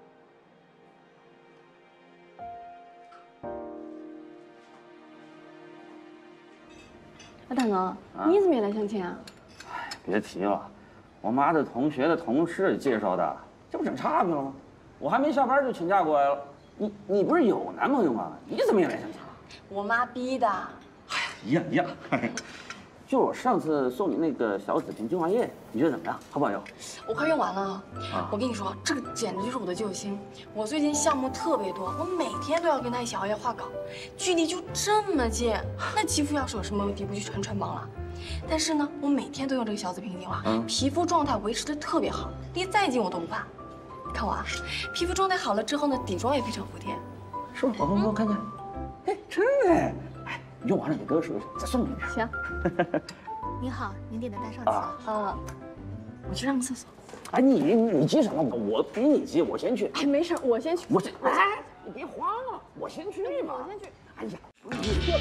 大哥，你怎么也来相亲啊？ 哎，别提了，我妈的同学的同事介绍的，这不整差评了吗？我还没下班就请假过来了。你不是有男朋友吗？你怎么也来相亲？ 我妈逼的。 一样一样。就我上次送你那个小紫瓶精华液，你觉得怎么样？好不好用？ 我快用完了。我跟你说，这个简直就是我的救星。我最近项目特别多，我每天都要跟他一起熬夜画稿，距离就这么近，那肌肤要是有什么问题，不就全穿帮了？但是呢，我每天都用这个小紫瓶精华，皮肤状态维持的特别好，离再近我都不怕。看我啊，皮肤状态好了之后呢，底妆也非常服帖。 是吗？我看看。哎，真的哎。用完了给哥说一声，再送你一瓶。 行。 您好，您点的单上齐了。 我去上个厕所。 哎，你急什么？我比你急，我先去。 哎，没事，我先去。 哎，你别慌了，我先去嘛。 我先去。 哎呀，你过来。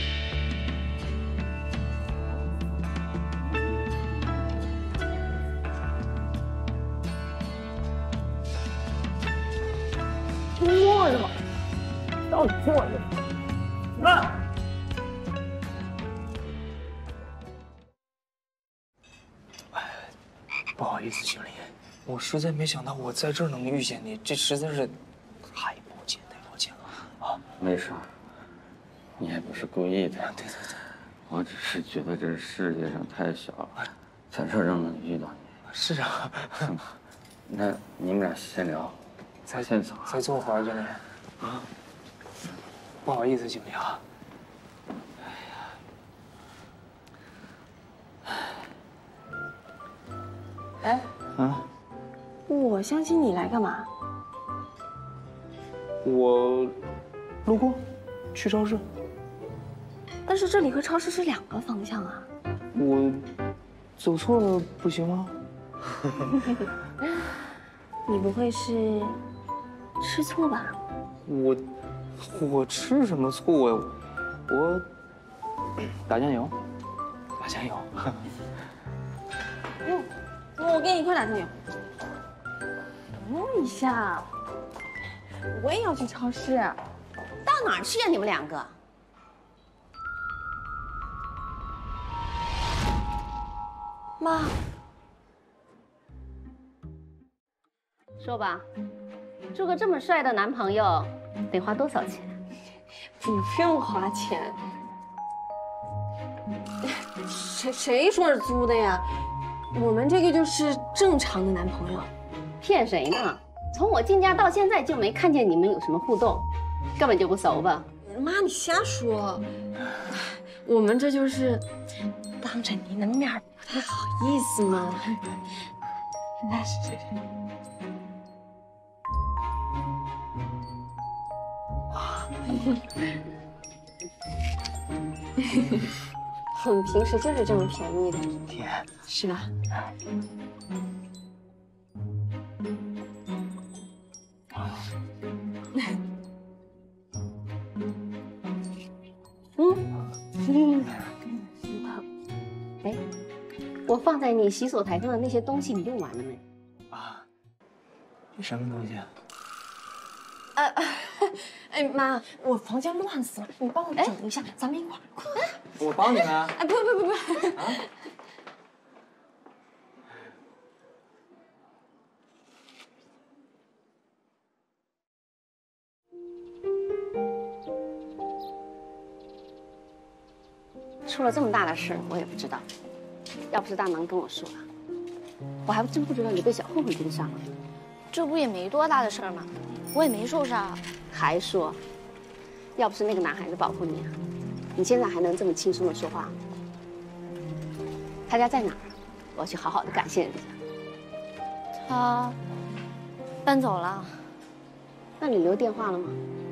坐着吧，到底坐着。 不好意思，经理，我实在没想到我在这儿能遇见你，这实在是太抱歉了啊！ 没事，你也不是故意的。 对， 我只是觉得这世界上太小了，在这儿让人遇到你。 是啊， 那你们俩先聊，我先走。 再坐会儿，经理。啊，不好意思，经理啊。 哎，我相亲你来干嘛？ 我路过，去超市。 但是这里和超市是2个方向啊。 我走错了不行吗？ 你不会是吃醋吧？ 我吃什么醋呀？我打酱油，打酱油。 我给你一块打酱油。 一下，我也要去超市。 到哪儿去呀？你们两个？ 妈， 说吧，租个这么帅的男朋友得花多少钱？ 不用花钱。谁说是租的呀？我们这个就是正常的男朋友。 骗谁呢？从我进家到现在就没看见你们有什么互动，根本就不熟吧？ 妈，你瞎说。我们这就是当着您的面不太好意思嘛。那是。我们平时就是这么便宜的， 甜是吧？ 哎，我放在你洗手台上的那些东西，你用完了没？ 啊，什么东西啊？ 哎妈，我房间乱死了，你帮我整一下，咱们一块儿。快！ 我帮你们啊。 哎，不，啊！ 出了这么大的事，我也不知道。要不是大能跟我说，我还真不知道你被小混混盯上了。 这不也没多大的事儿吗？我也没受伤。 还说，要不是那个男孩子保护你，你现在还能这么轻松的说话吗？他家在哪儿？我要去好好的感谢人家。 他搬走了。 那你留电话了吗？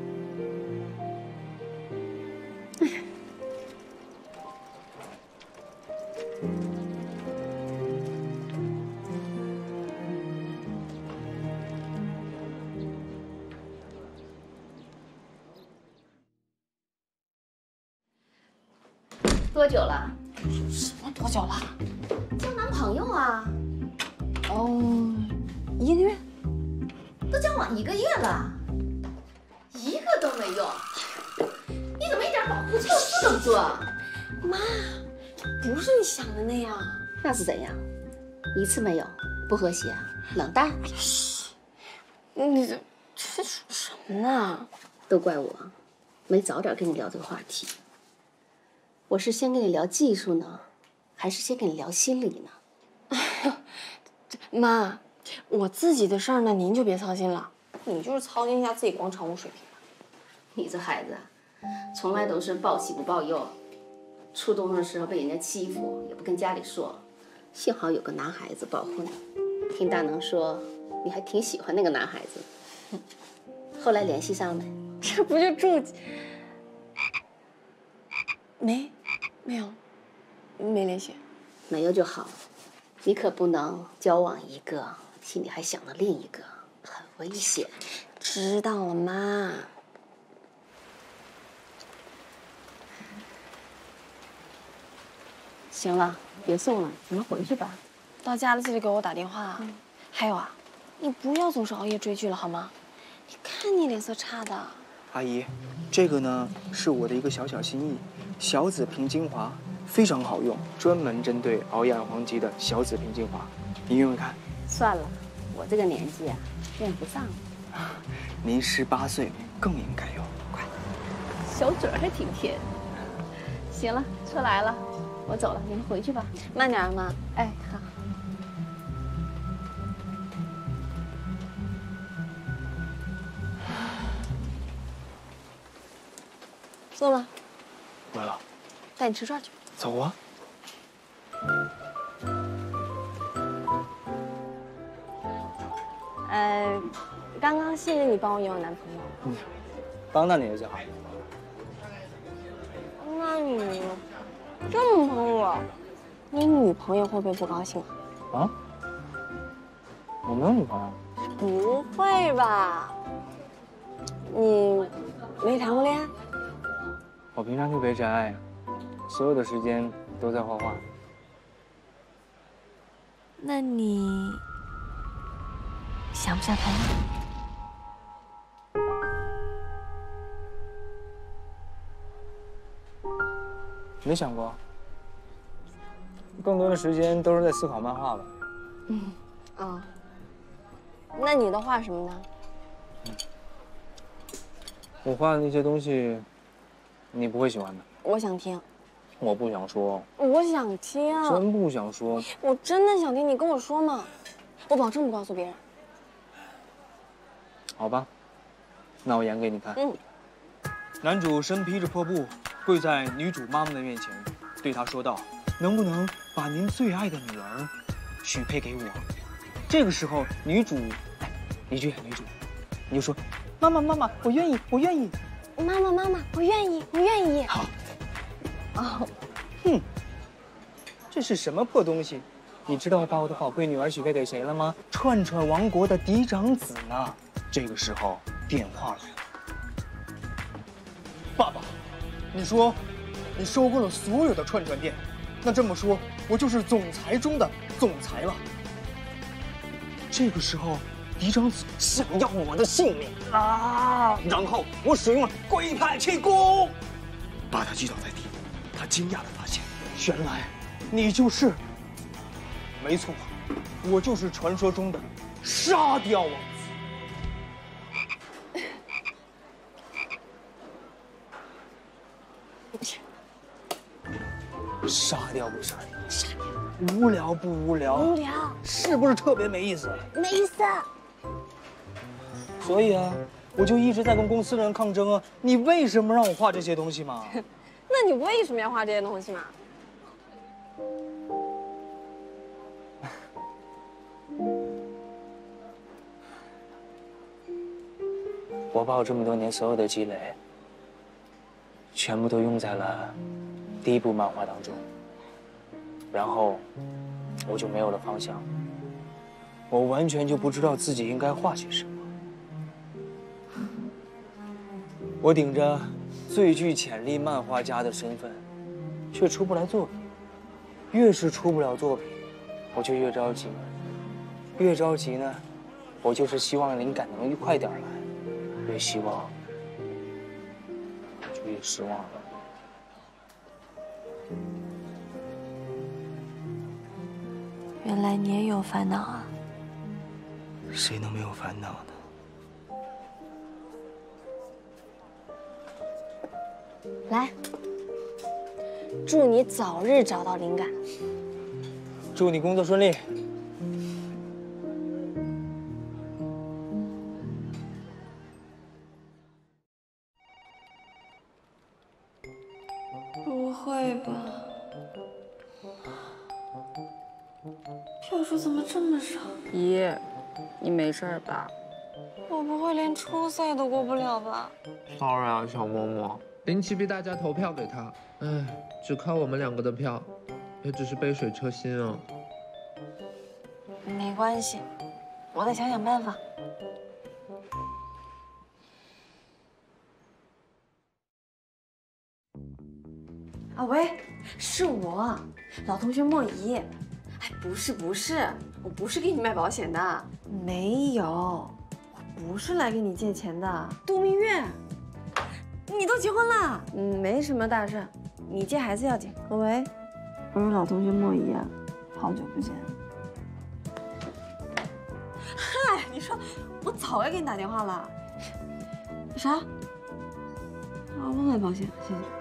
多久了？ 什么多久了？ 交男朋友啊？ 哦，1个月。 都交往1个月了，一个都没用。你怎么一点保护措施都不做？ 妈，不是你想的那样。 那是怎样？一次没有，不和谐，冷淡。 你这说什么呢？ 都怪我，没早点跟你聊这个话题。我是先跟你聊技术呢，还是先跟你聊心理呢？ 妈，我自己的事儿呢，您就别操心了。你就是操心一下自己广场舞水平吧。 你这孩子，从来都是报喜不报忧。初中的时候被人家欺负，也不跟家里说，幸好有个男孩子保护你。听大能说，你还挺喜欢那个男孩子。后来联系上没？ 这不就住？没有，没联系。 没有就好，你可不能交往一个，心里还想着另一个，很危险。 知道了，妈。 行了，别送了，咱们回去吧。 到家了记得给我打电话。还有啊，你不要总是熬夜追剧了好吗？你看你脸色差的。 阿姨，这个呢是我的一个小小心意，小紫瓶精华非常好用，专门针对熬夜暗黄肌的小紫瓶精华，您用用看。 算了，我这个年纪啊，用不上了。 您18岁更应该用，快。 小嘴还挺甜。行了，车来了，我走了，你们回去吧。 慢点啊，妈。 哎，好。 坐吗？ 来了。 带你吃串去。 走啊。 刚刚谢谢你帮我有男朋友。 帮到你了就好。 那你这么帮我，你女朋友会不会不高兴啊？ 啊？我没有女朋友。 不会吧？你没谈过恋爱？ 我平常特别宅，所有的时间都在画画。 那你想不想谈？ 没想过，更多的时间都是在思考漫画吧。 哦，那你的画什么呢？ 我画的那些东西，你不会喜欢的。 我想听。 我不想说。 我想听。 真不想说。 我真的想听，你跟我说嘛，我保证不告诉别人。 好吧，那我演给你看。男主身披着破布，跪在女主妈妈的面前，对她说道：“能不能把您最爱的女儿许配给我？”这个时候，女主，你就演女主，你就说：“妈妈，妈妈，我愿意，我愿意。” 妈妈，妈妈，我愿意，我愿意。 好。 哦。 这是什么破东西？你知道把我的宝贝女儿许配给谁了吗？串串王国的嫡长子呢。这个时候，电话来了。爸爸，你说，你收购了所有的串串店，那这么说，我就是总裁中的总裁了。这个时候，嫡长子想要我的性命啊！然后我使用了龟派气功，把他击倒在地。他惊讶地发现，原来你就是……没错，我就是传说中的沙雕王子。沙雕不沙雕？沙雕。无聊不无聊？ 无聊。 是不是特别没意思？ 没意思。 所以啊，我就一直在跟公司的人抗争啊！你为什么让我画这些东西嘛？ 那你为什么要画这些东西嘛？ 我把我这么多年所有的积累，全部都用在了第一部漫画当中，然后我就没有了方向，我完全就不知道自己应该画些什么。我顶着最具潜力漫画家的身份，却出不来作品。越是出不了作品，我就越着急。越着急呢，我就是希望灵感能快点来；越希望，就越失望了。 原来你也有烦恼啊！ 谁能没有烦恼呢？ 来，祝你早日找到灵感。 祝你工作顺利。 不会吧？票数怎么这么少？ 姨，你没事吧？ 我不会连初赛都过不了吧？ Sorry 啊，小嬷嬷，林奇逼大家投票给他，哎，只靠我们2个的票，也只是杯水车薪啊。 没关系，我得想想办法。啊喂，是我，老同学莫姨。哎，不是，我不是给你卖保险的，没有，我不是来给你借钱的。度蜜月，你都结婚了？没什么大事，你接孩子要紧。喂，我是老同学莫姨啊，好久不见。嗨，你说我早该给你打电话了。啥？啊，不买保险，谢谢。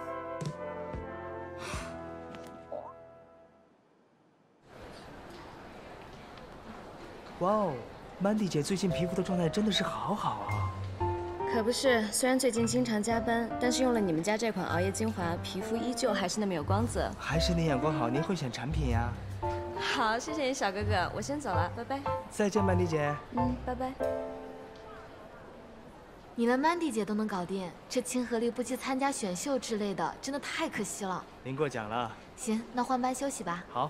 哇哦，曼迪姐最近皮肤的状态真的是好好啊！ 可不是，虽然最近经常加班，但是用了你们家这款熬夜精华，皮肤依旧还是那么有光泽。 还是你眼光好，您会选产品呀。 好，谢谢你小哥哥，我先走了，拜拜。 再见，曼迪姐。 拜拜。 你连曼迪姐都能搞定，这亲和力不及参加选秀之类的，真的太可惜了。 您过奖了。 行，那换班休息吧。 好。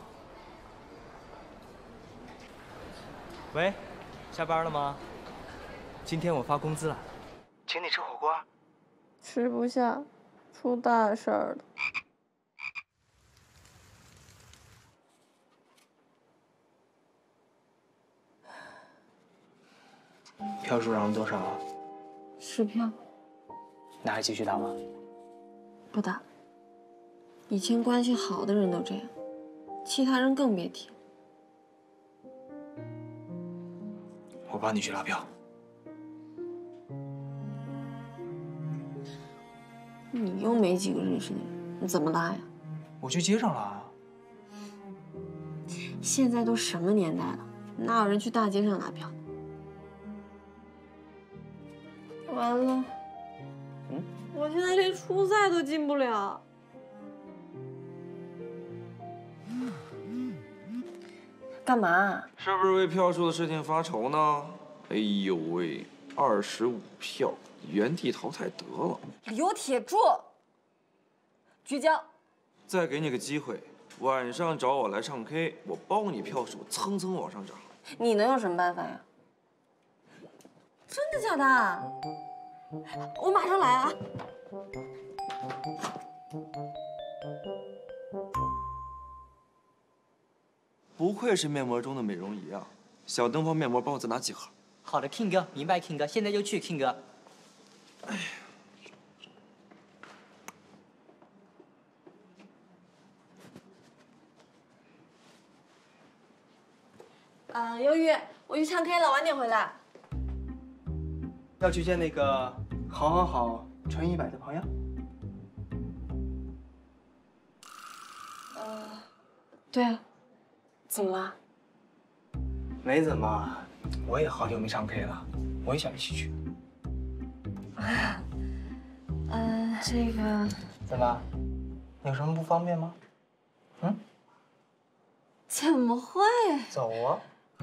喂，下班了吗？今天我发工资了，请你吃火锅。 吃不下，出大事儿了。 票数让了多少啊 10票。 那还继续打吗？ 不打。以前关系好的人都这样，其他人更别提。 我帮你去拉票。 你又没几个认识的人，你怎么拉呀？ 我去街上拉啊。 现在都什么年代了，哪有人去大街上拉票？完了，我现在连初赛都进不了。干嘛？ 是不是为票数的事情发愁呢？哎呦喂，25票，原地淘汰得了。 刘铁柱，绝交！ 再给你个机会，晚上找我来唱 K， 我包你票数蹭蹭往上涨。 你能有什么办法呀？真的假的？我马上来啊！ 不愧是面膜中的美容仪啊！小灯泡面膜，帮我再拿几盒。 好的 ，King 哥，明白 ，King 哥，现在就去 ，King 哥。 哎呀， 忧郁，我去唱 K 了，晚点回来。 要去见那个好纯100的朋友。 对啊，怎么了？ 没怎么，我也好久没唱 K 了，我也想一起去。 这个怎么？有什么不方便吗？嗯？ 怎么会？ 走啊！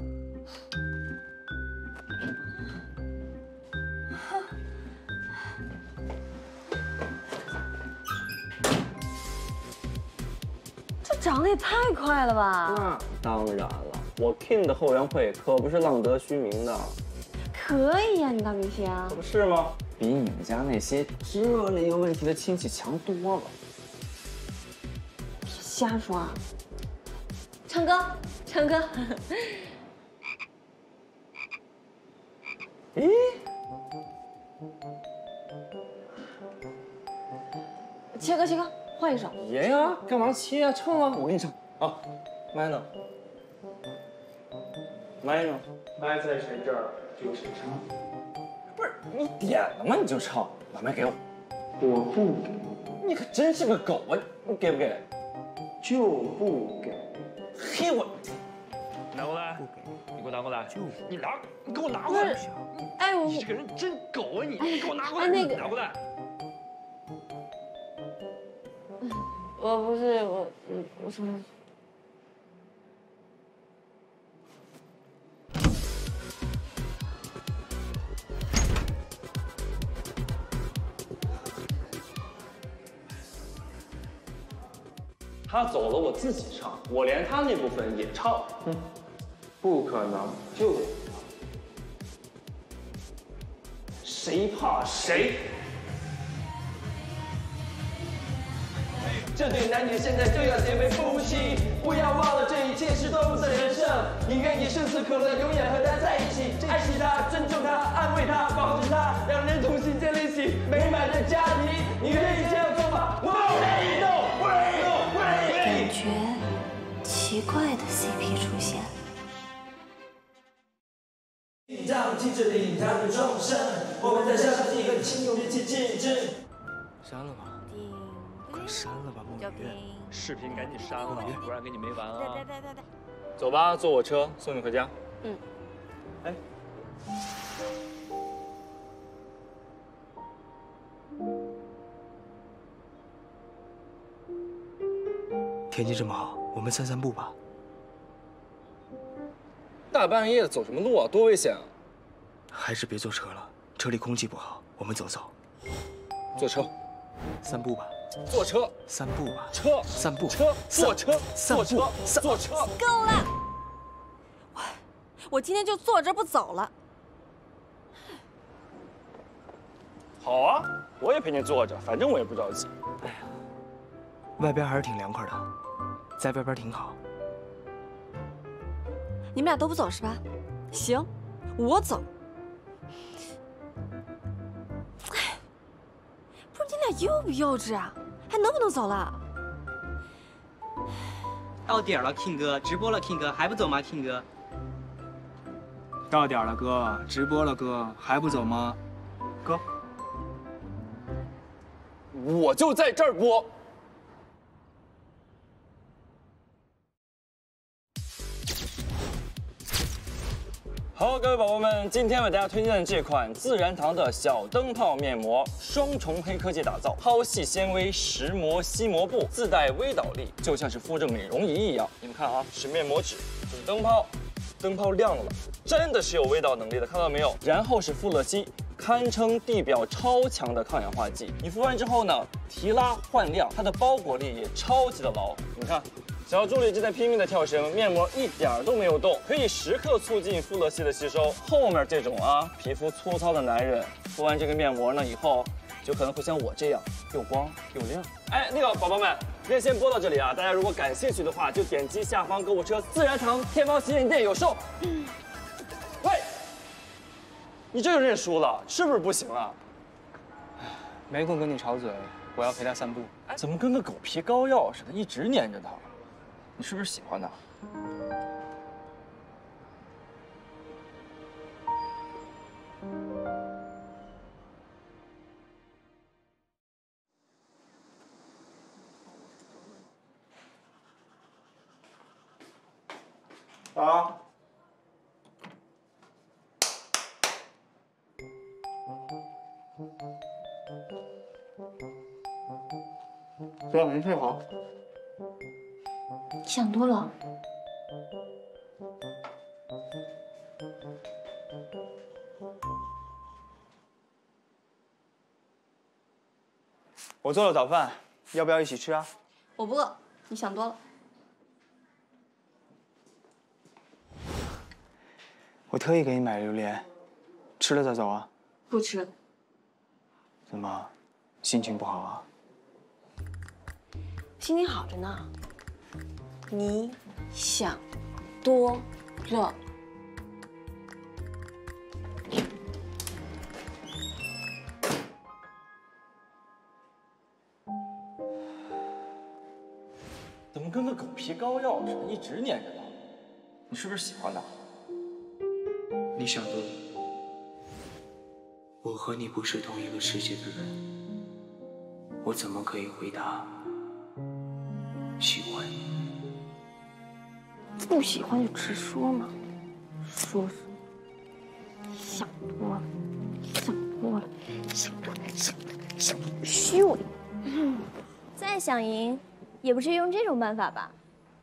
这长得也太快了吧！ 那当然了，我 King 的后援会可不是浪得虚名的。 可以呀，你大明星。 可不是吗？比你们家那些这类有问题的亲戚强多了。 别瞎说啊！唱歌，唱歌。 咦？ 切歌，切歌，换一首。 别呀，干嘛切啊？唱啊！我给你唱啊。麦呢？麦呢？ 麦在谁这儿就谁唱。 不是你点了吗？你就唱，把麦给我。 我不给。 你可真是个狗啊！你给不给？ 就不给。 嘿我。 拿过来， 不给， 你给我拿过来。你拿，你给我拿不过来。 是，哎我。 你这个人真狗啊你！ 哎你给我拿过来， 那个拿过来。 我不是我什么？ 他走了，我自己唱，我连他那部分也唱。 不可能，就得谁怕谁？ 这对男女现在就要结为夫妻，不要忘了这一切是动物的人生。你愿意生死可乐，永远和他在一起，爱惜他，尊重他，安慰他，保护他，两人同心建立起美满的家庭。你愿意这样做吗？我愿意。 感觉奇怪的 CP 出现。 听着铃铛的钟声，我们在向上一个亲友一起竞争。 删了吧，快删了吧，梦月。 视频赶紧删了，不然跟你没完啊！ 走吧，坐我车送你回家。 嗯。 哎。天气这么好，我们散散步吧。 大半夜的走什么路啊？多危险啊！ 还是别坐车了，车里空气不好。我们走走。 坐车。 散步吧。 坐车。 散步吧。 车。 散步。 车。坐车。 坐车。 坐车。 够了！我今天就坐这不走了。 好啊，我也陪你坐着，反正我也不着急。 哎呀，外边还是挺凉快的，在外边挺好。 你们俩都不走是吧？行，我走。 幼不幼稚啊？还能不能走了？ 到点了 ，King 哥，直播了 ，King 哥，还不走吗 ，King 哥？ 到点了，哥，直播了，哥，还不走吗？哥， 我就在这儿播。好，各位宝宝们，今天为大家推荐的这款自然堂的小灯泡面膜，双重黑科技打造，抛细纤维，实膜吸膜布，自带微导力，就像是敷着美容仪一样。你们看啊，是面膜纸，这是灯泡，灯泡亮了，真的是有微导能力的，看到没有？然后是富乐烯，堪称地表超强的抗氧化剂。你敷完之后呢，提拉焕亮，它的包裹力也超级的牢。你看。小助理正在拼命的跳绳，面膜一点都没有动，可以时刻促进富乐烯的吸收。后面这种皮肤粗糙的男人，敷完这个面膜呢以后，就可能会像我这样又光又亮。哎，那个宝宝们，今天先播到这里啊！大家如果感兴趣的话，就点击下方购物车，自然堂天猫旗舰店有售。喂，你这就认输了，是不是不行啊？ 没空跟你吵嘴，我要陪他散步。 哎，怎么跟个狗皮膏药似的，一直黏着他？你是不是喜欢他？ 啊！这没睡好。 想多了。 我做了早饭，要不要一起吃啊？ 我不饿，你想多了。 我特意给你买了榴莲，吃了再走啊？ 不吃。 怎么，心情不好啊？ 心情好着呢。你想多了。 怎么跟个狗皮膏药似的，一直黏着他？你是不是喜欢他？ 你想多了。我和你不是同一个世界的人，我怎么可以回答喜欢你？ 不喜欢就直说嘛，说什么？想多了，想多了，想多了，想多了，虚伪。 再想赢，也不是用这种办法吧？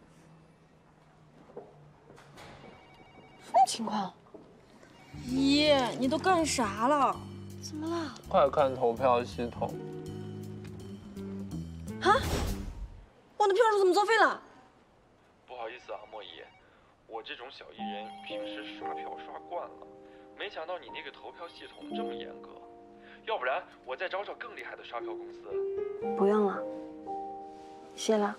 什么情况？ 姨，你都干啥了？ 怎么了？ 快看投票系统。 啊！我的票数怎么作废了？ 不好意思啊，莫姨，我这种小艺人平时刷票刷惯了，没想到你那个投票系统这么严格，要不然我再找更厉害的刷票公司。 不用了，谢了。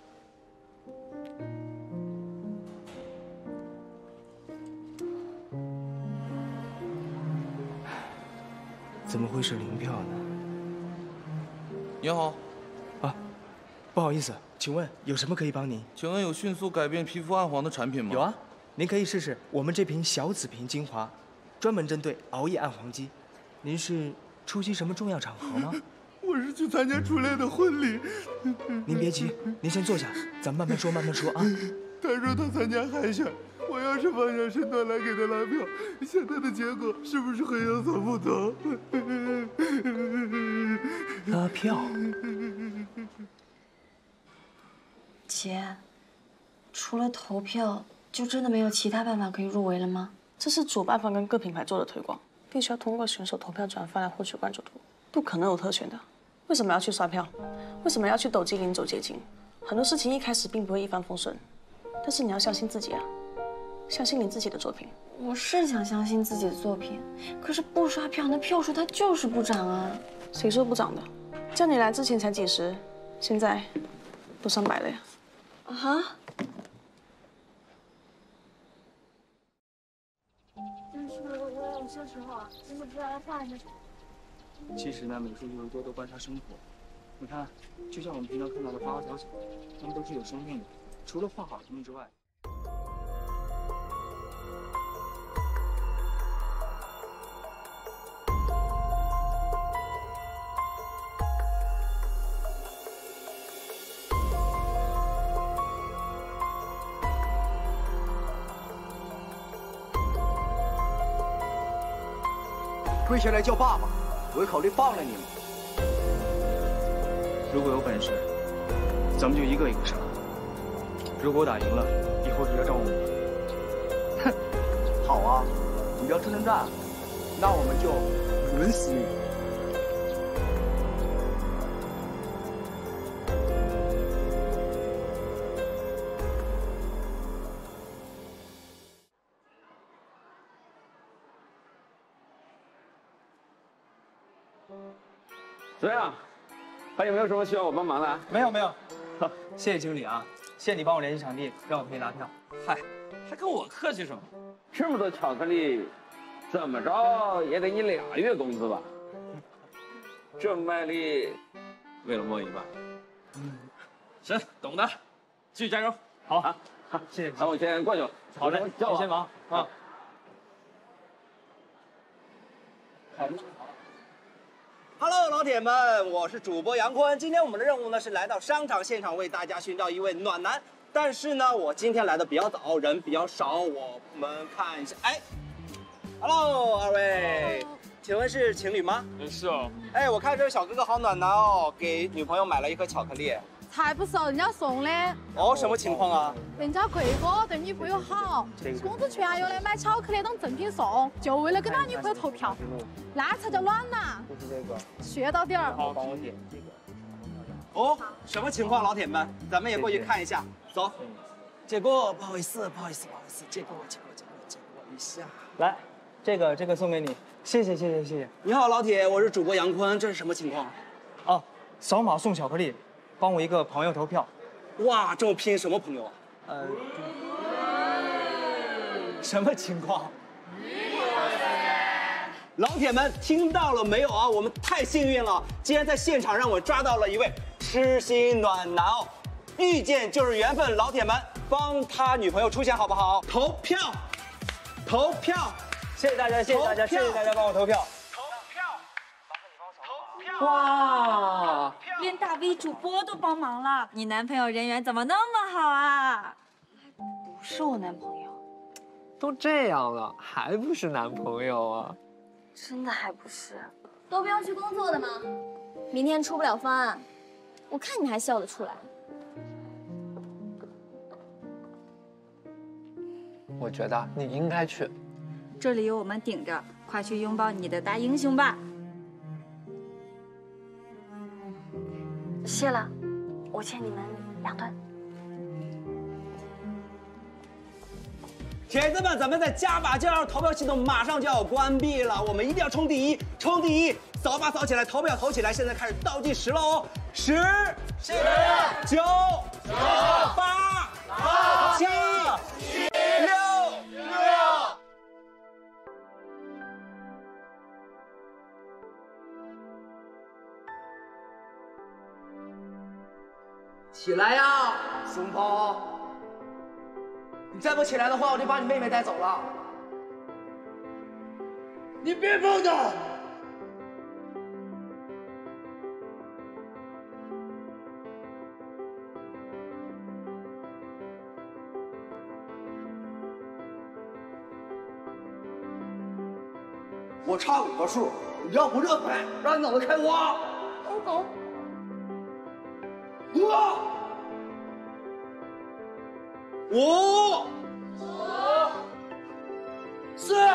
怎么会是零票呢？ 你好， 啊，不好意思，请问有什么可以帮您？ 请问有迅速改变皮肤暗黄的产品吗？ 有啊，您可以试试我们这瓶小紫瓶精华，专门针对熬夜暗黄肌。您是出席什么重要场合吗？ 我是去参加初恋的婚礼。 您别急，您先坐下，咱们慢慢说，慢慢说啊。 他说他参加海选，我要是放下身段来给他拉票，现在的结果是不是会有所不同？ 拉票？ 姐，除了投票，就真的没有其他办法可以入围了吗？这是主办方跟各品牌做的推广，必须要通过选手投票转发来获取关注度，不可能有特权的。为什么要去刷票？为什么要去抖机灵走捷径？很多事情一开始并不会一帆风顺，但是你要相信自己啊，相信你自己的作品。我是想相信自己的作品，可是不刷票，那票数它就是不涨啊。谁说不涨的？叫你来之前才几十，现在都上百了呀。啊哈！ 但是我有些时候真的不知道要画什么。 其实呢，美术就是多多观察生活。你看，就像我们平常看到的花花草草，它们都是有生命的。除了画好它们之外， 跪下来叫爸爸，我会考虑放了你们。 如果有本事，咱们就一个一个杀。如果我打赢了，以后就要照顾你。 哼，好啊，你要征战，那我们就轮死你。 怎么样？还有没有什么需要我帮忙的？ 没有。谢谢经理啊，谢谢你帮我联系场地，让我可以拿票。 嗨，还跟我客气什么？这么多巧克力，怎么着也得你2月工资吧？这么卖力，为了莫姨吧？行，懂的，继续加油。 好啊，好， 谢谢。 那我先过去了。 好嘞，你先忙啊。 Hello， 老铁们，我是主播杨坤。今天我们的任务呢是来到商场现场，为大家寻找一位暖男。但是呢，我今天来的比较早，人比较少。我们看一下，哎 ，Hello， 二位，请问是情侣吗？ 是哦。 哎，我看这位小哥哥好暖男哦，给女朋友买了一颗巧克力。 才不是人家送的。 哦，什么情况啊？ 人家贵哥对女朋友好，工资全有的买巧克力当赠品送，就为了跟他女朋友投票，那才叫暖男。 就是这个。 学到点儿。 好，帮我点这个。 哦，什么情况，老铁们？咱们也过去看一下。走。借过，不好意思，借过一下。 来，这个送给你，谢谢。 你好，老铁，我是主播杨坤，这是什么情况？ 哦，扫码送巧克力，帮我一个朋友投票。 哇，这么拼，什么朋友啊？什么情况？老铁们听到了没有啊？我们太幸运了，竟然在现场让我抓到了一位痴心暖男哦！遇见就是缘分，老铁们帮他女朋友出钱好不好？投票！ 谢谢大家，谢谢大家帮我投票。 哇，连大 V 主播都帮忙了，你男朋友人缘怎么那么好啊？ 不是我男朋友， 都这样了，还不是男朋友啊？ 真的还不是。 都不用去工作的吗？明天出不了方案，我看你还笑得出来。 我觉得你应该去。 这里有我们顶着，快去拥抱你的大英雄吧！ 谢了，我欠你们2顿。 铁子们，咱们再加把劲儿！投票系统马上就要关闭了，我们一定要冲第一！扫把扫起来，投票投起来！现在开始倒计时了哦，10、9、8、7、6。 起来呀，熊猫！你再不起来的话，我就把你妹妹带走了。你别碰她！我差5个数，你要不热牌，让你脑子开花。 走。 5、4、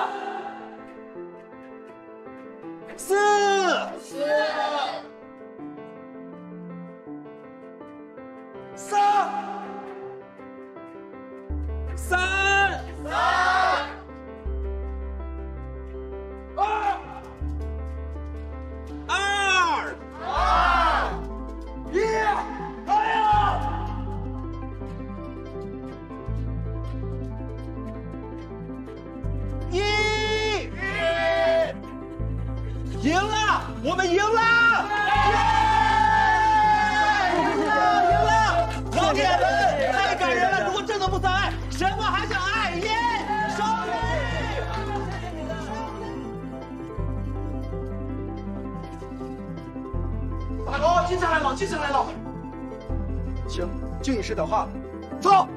赢了！我们赢了！赢了！老铁们，太感人了！如果这都不算爱，什么还叫爱？耶！胜利！大哥，警察来了！警察来了！行，就你说的话，走。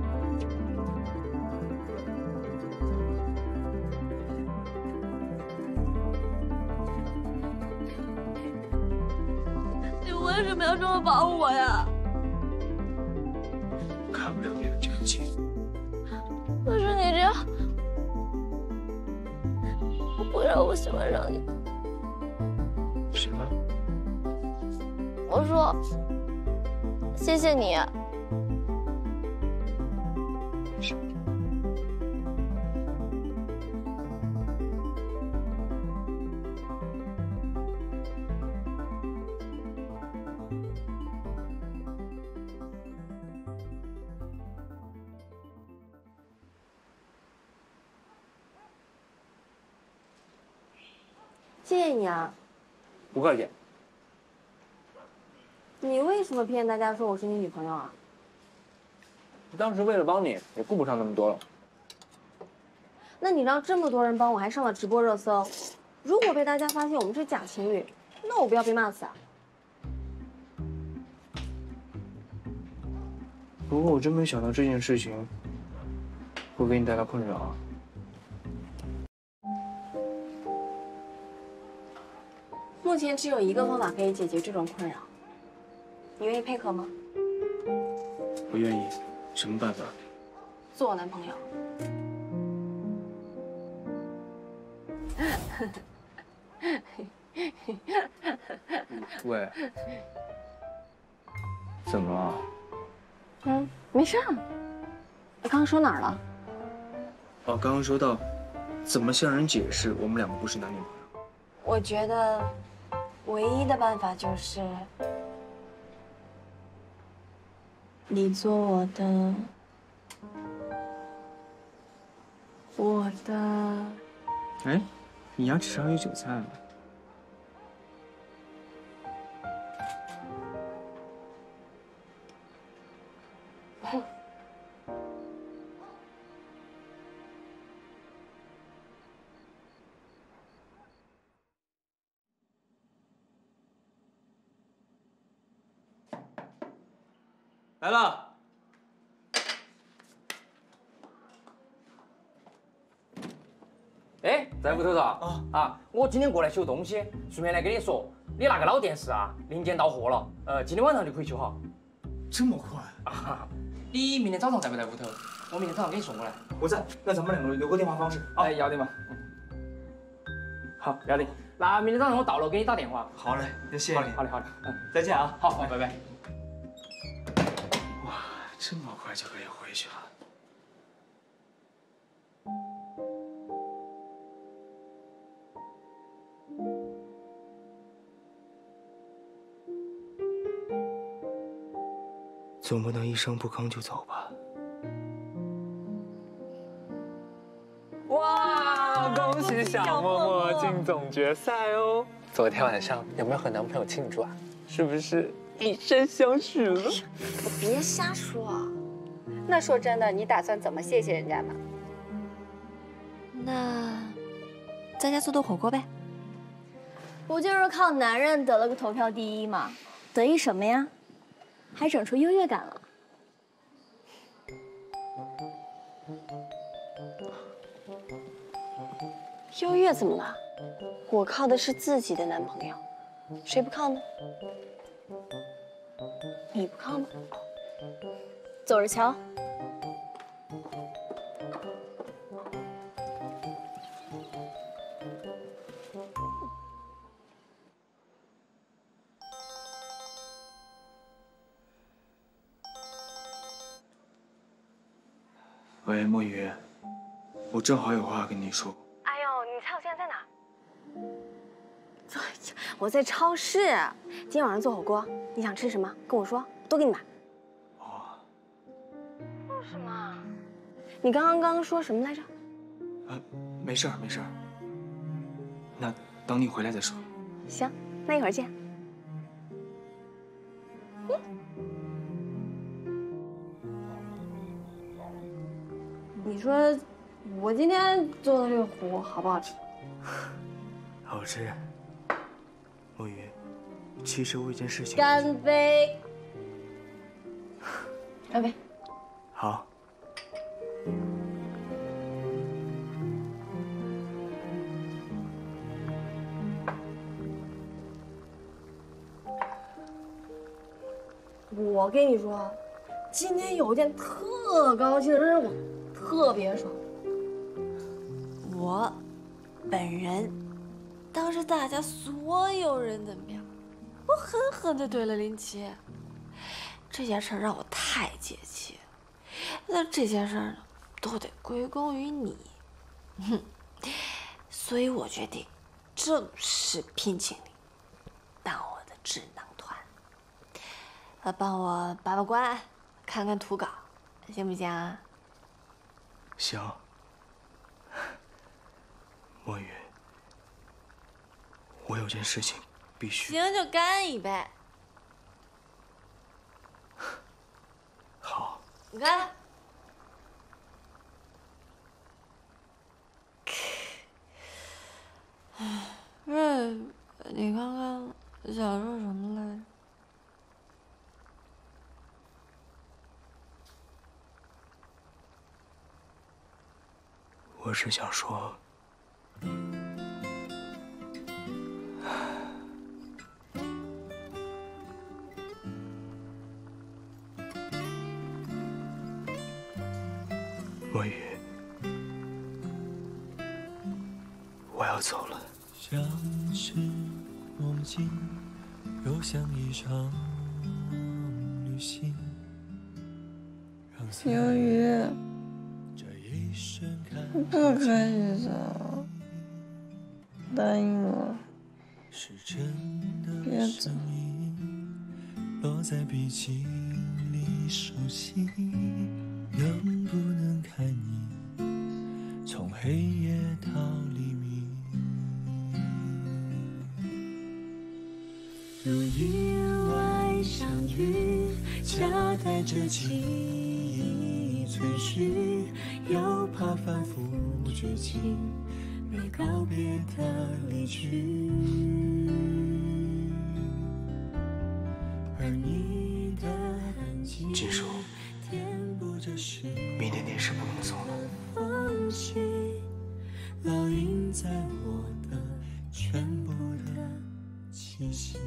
为什么要这么保护我呀？ 看不了你的真情。 可是你这样，不让我喜欢上你。 什么？ 我说，谢谢你。 谢谢你啊！ 不客气。 你为什么骗大家说我是你女朋友啊？ 当时为了帮你，也顾不上那么多了。 那你让这么多人帮我，还上了直播热搜，如果被大家发现我们是假情侣，那我不要被骂死啊！ 不过我真没想到这件事情会给你带来困扰啊。 目前只有一个方法可以解决这种困扰，你愿意配合吗？ 我愿意。什么办法？ 做我男朋友。 喂，怎么了？ 没事儿。你刚刚说哪儿了？ 哦，刚刚说到，怎么向人解释我们两个不是男女朋友？ 我觉得。 唯一的办法就是，你做我的， 哎，你牙齿上有韭菜了。 来了。 哎，在屋头是吧？啊，我今天过来修东西，顺便来跟你说，你那个老电视啊，零件到货了，今天晚上就可以修好。 这么快啊？你明天早上在不在屋头？我明天早上给你送过来。 我在，那咱们两个留个电话方式。 哎，要得嘛。好，要得。那明天早上我到了给你打电话。 好嘞，那谢谢你。 好嘞，好嘞， 再见啊。 好，拜拜。 这么快就可以回去了？总不能一声不吭就走吧？ 哇！恭喜小默默进总决赛哦！昨天晚上有没有和男朋友庆祝啊？是不是以身相许了？ 别瞎说。 那说真的，你打算怎么谢谢人家呢？ 那在家做顿火锅呗。 不就是靠男人得了个投票第一吗？得意什么呀？还整出优越感了。 优越怎么了？我靠的是自己的男朋友，谁不靠呢？你不靠吗？ 走着瞧。 喂，墨雨，我正好有话跟你说。 哎呦，你猜我现在在哪？我在超市。今天晚上做火锅，你想吃什么？跟我说，都给你买。哦。说什么？你刚刚说什么来着？ 没事儿，没事儿。那等你回来再说。 行，那一会儿见。你说我今天做的这个糊好不好吃？ 好吃。墨鱼，其实我有件事情。 干杯！干杯！ 好。 我跟你说，今天有一件特高兴的事，我特别爽。 我本人当着大家所有人的面，我狠狠地怼了07。这件事让我太解气，那这件事呢，都得归功于你。所以我决定正式聘请你当我的智囊团。帮我把关，看看图稿，行不行啊？ 行。墨鱼，我有件事情必须。 行就干一杯。 好。 你看。你看看想说什么来着？ 我是想说，墨鱼，我要走了。 像是梦境，又像一场旅行。 鱿鱼，不可以的，答应我，别走。落在笔记里熟悉，能不能看你从黑夜到黎明？如意外相遇，夹带着记忆存续，又怕反复剧情，没告别的离去。而你的痕迹， 金叔，明天电视不用送了。 放弃，烙印在我的全部的气息。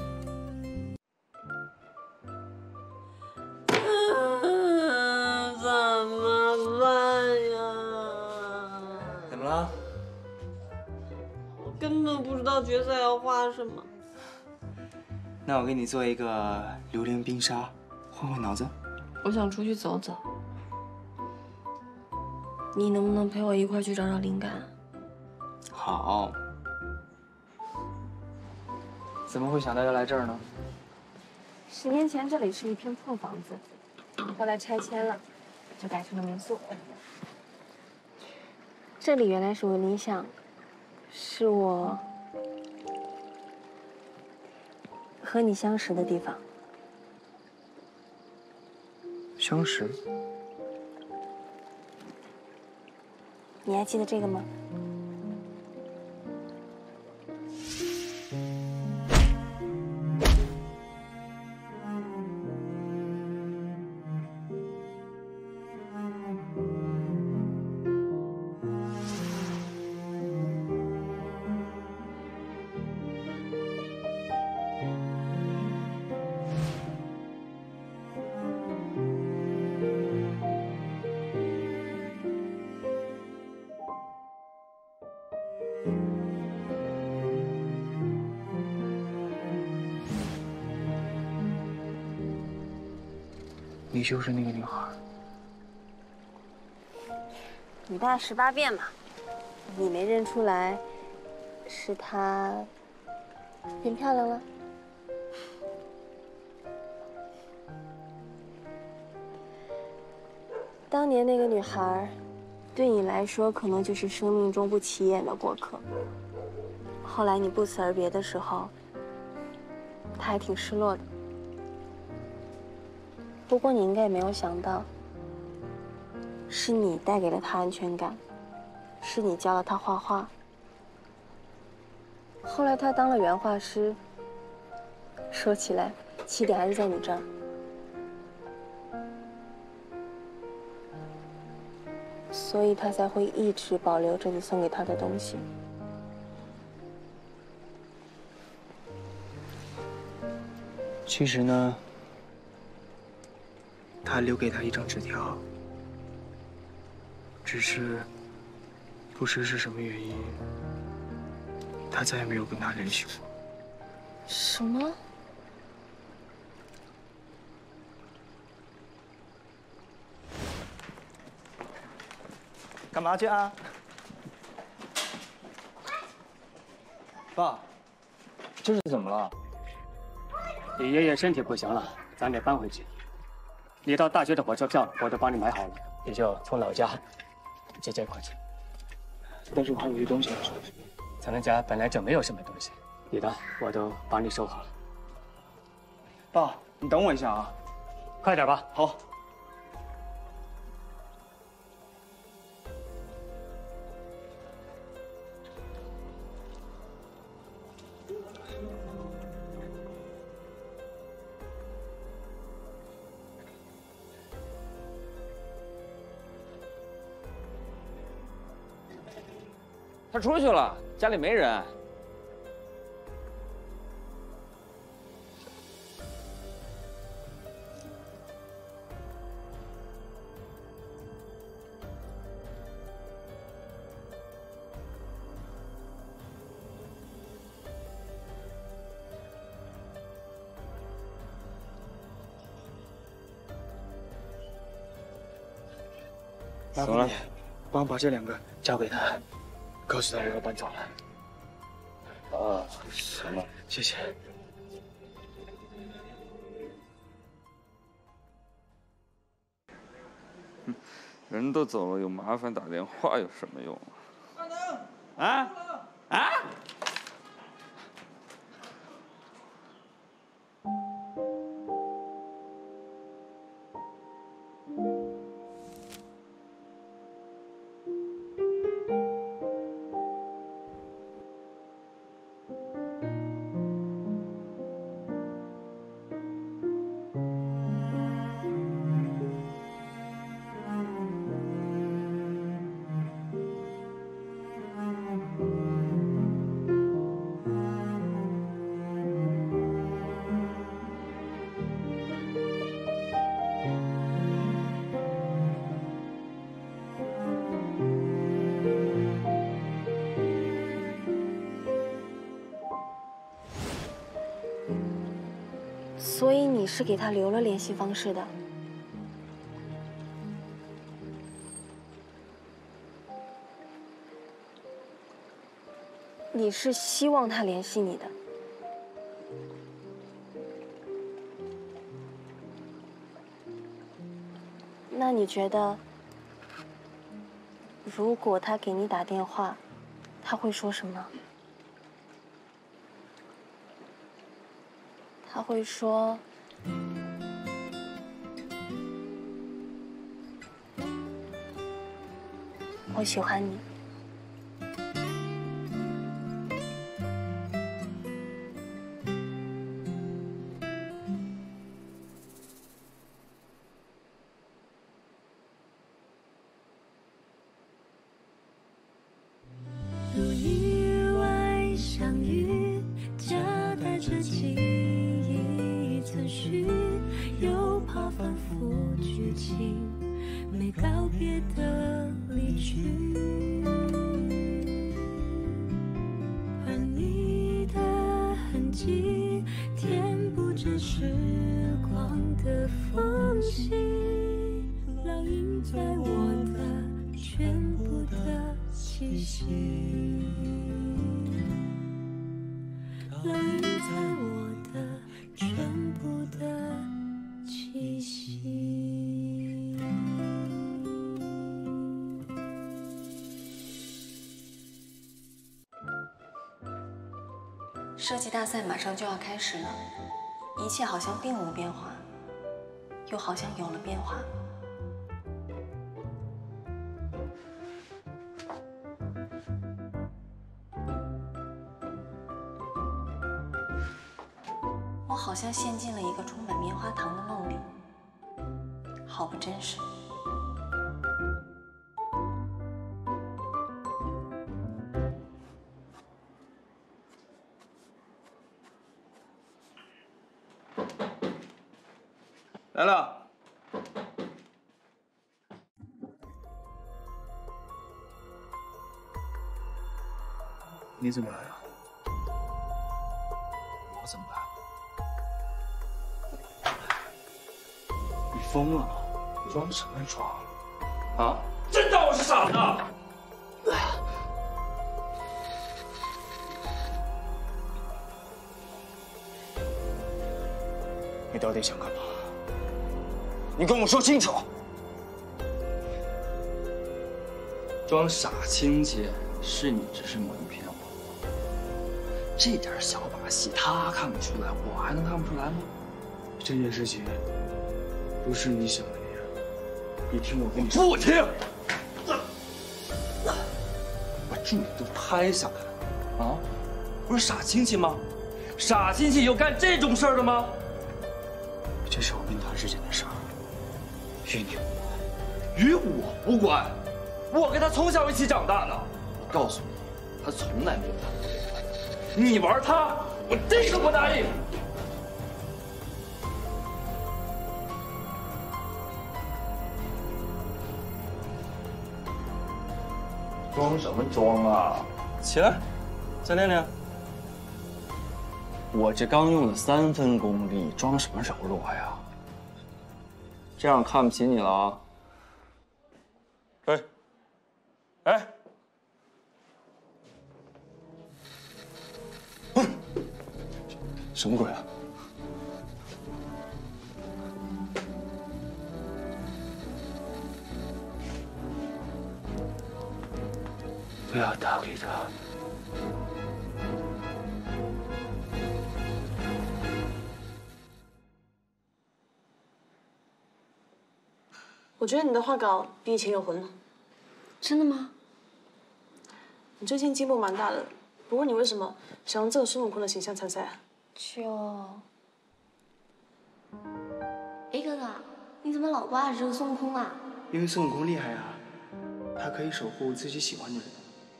怎么办呀？ 怎么了？ 我根本不知道决赛要画什么。 那我给你做一个榴莲冰沙，换换脑子。 我想出去走走，你能不能陪我一块去找找灵感？ 好。怎么会想到要来这儿呢 10年前这里是一片破房子，后来拆迁了，就改成了民宿。这里原来是我理想，是我和你相识的地方。 相识？ 你还记得这个吗？ 你就是那个女孩。 女大18变嘛，你没认出来，是她变漂亮了？当年那个女孩，对你来说可能就是生命中不起眼的过客， 后来你不辞而别的时候，他还挺失落的。不过你应该也没有想到，是你带给了他安全感，是你教了他画画。后来他当了原画师，说起来，起点还是在你这儿。所以他才会一直保留着你送给他的东西。 其实呢，他留给他一张纸条，只是不知是什么原因，他再也没有跟他联系过。 什么？ 干嘛去啊？ 爸，这是怎么了？你爷爷身体不行了，咱得搬回去。你到大学的火车票我都帮你买好了，你就从老家接过去。 但是我还有一东西要说。 咱们家本来就没有什么东西，你的我都帮你收好了。 爸，你等我一下啊， 快点吧。 好。 他出去了，家里没人。 麻烦你帮我把这2个交给他，告诉他我要搬走了。 啊，行了， 谢谢。 人都走了，有麻烦打电话有什么用啊？啊啊！ 所以你是给他留了联系方式的。你是希望他联系你的。那你觉得，如果他给你打电话，他会说什么？他会说，我喜欢你。 如意外相遇，夹带着记忆存续，又怕反复剧情，没告别的离去。而你的痕迹，填补着时光的缝隙，烙印在我的全部的气息，烙印在我的全部的气息。 设计大赛马上就要开始了，一切好像并无变化，又好像有了变化。我好像陷进了一个充满棉花糖的梦里，好不真实。 来了。 你怎么来了？ 我怎么来？ 你疯了？装什么装？ 啊？ 真当我是傻子？ 你到底想干嘛？你跟我说清楚！ 装傻亲戚是你指示我骗我，这点小把戏他看不出来，我还能看不出来吗？ 这件事情不是你想的那样。你听我跟你说。不听！把助理都拍下来了啊！不是傻亲戚吗？傻亲戚有干这种事儿的吗？ 这是我跟他之间的事儿，与你无关。 与我无关，我跟他从小一起长大的。我告诉你，他从来没有谈过恋爱。你玩他，我这个不答应。装什么装啊！起来，再练练。我这刚用了3分功力，装什么柔弱呀？这样看不起你了啊！哎，什么鬼啊？ 不要搭理他。 我觉得你的画稿比以前有魂了。 真的吗？ 你最近进步蛮大的，不过你为什么想用这个孙悟空的形象参赛啊？ 哎，哥哥，你怎么老挂着这个孙悟空啊？ 因为孙悟空厉害啊，他可以守护自己喜欢的人。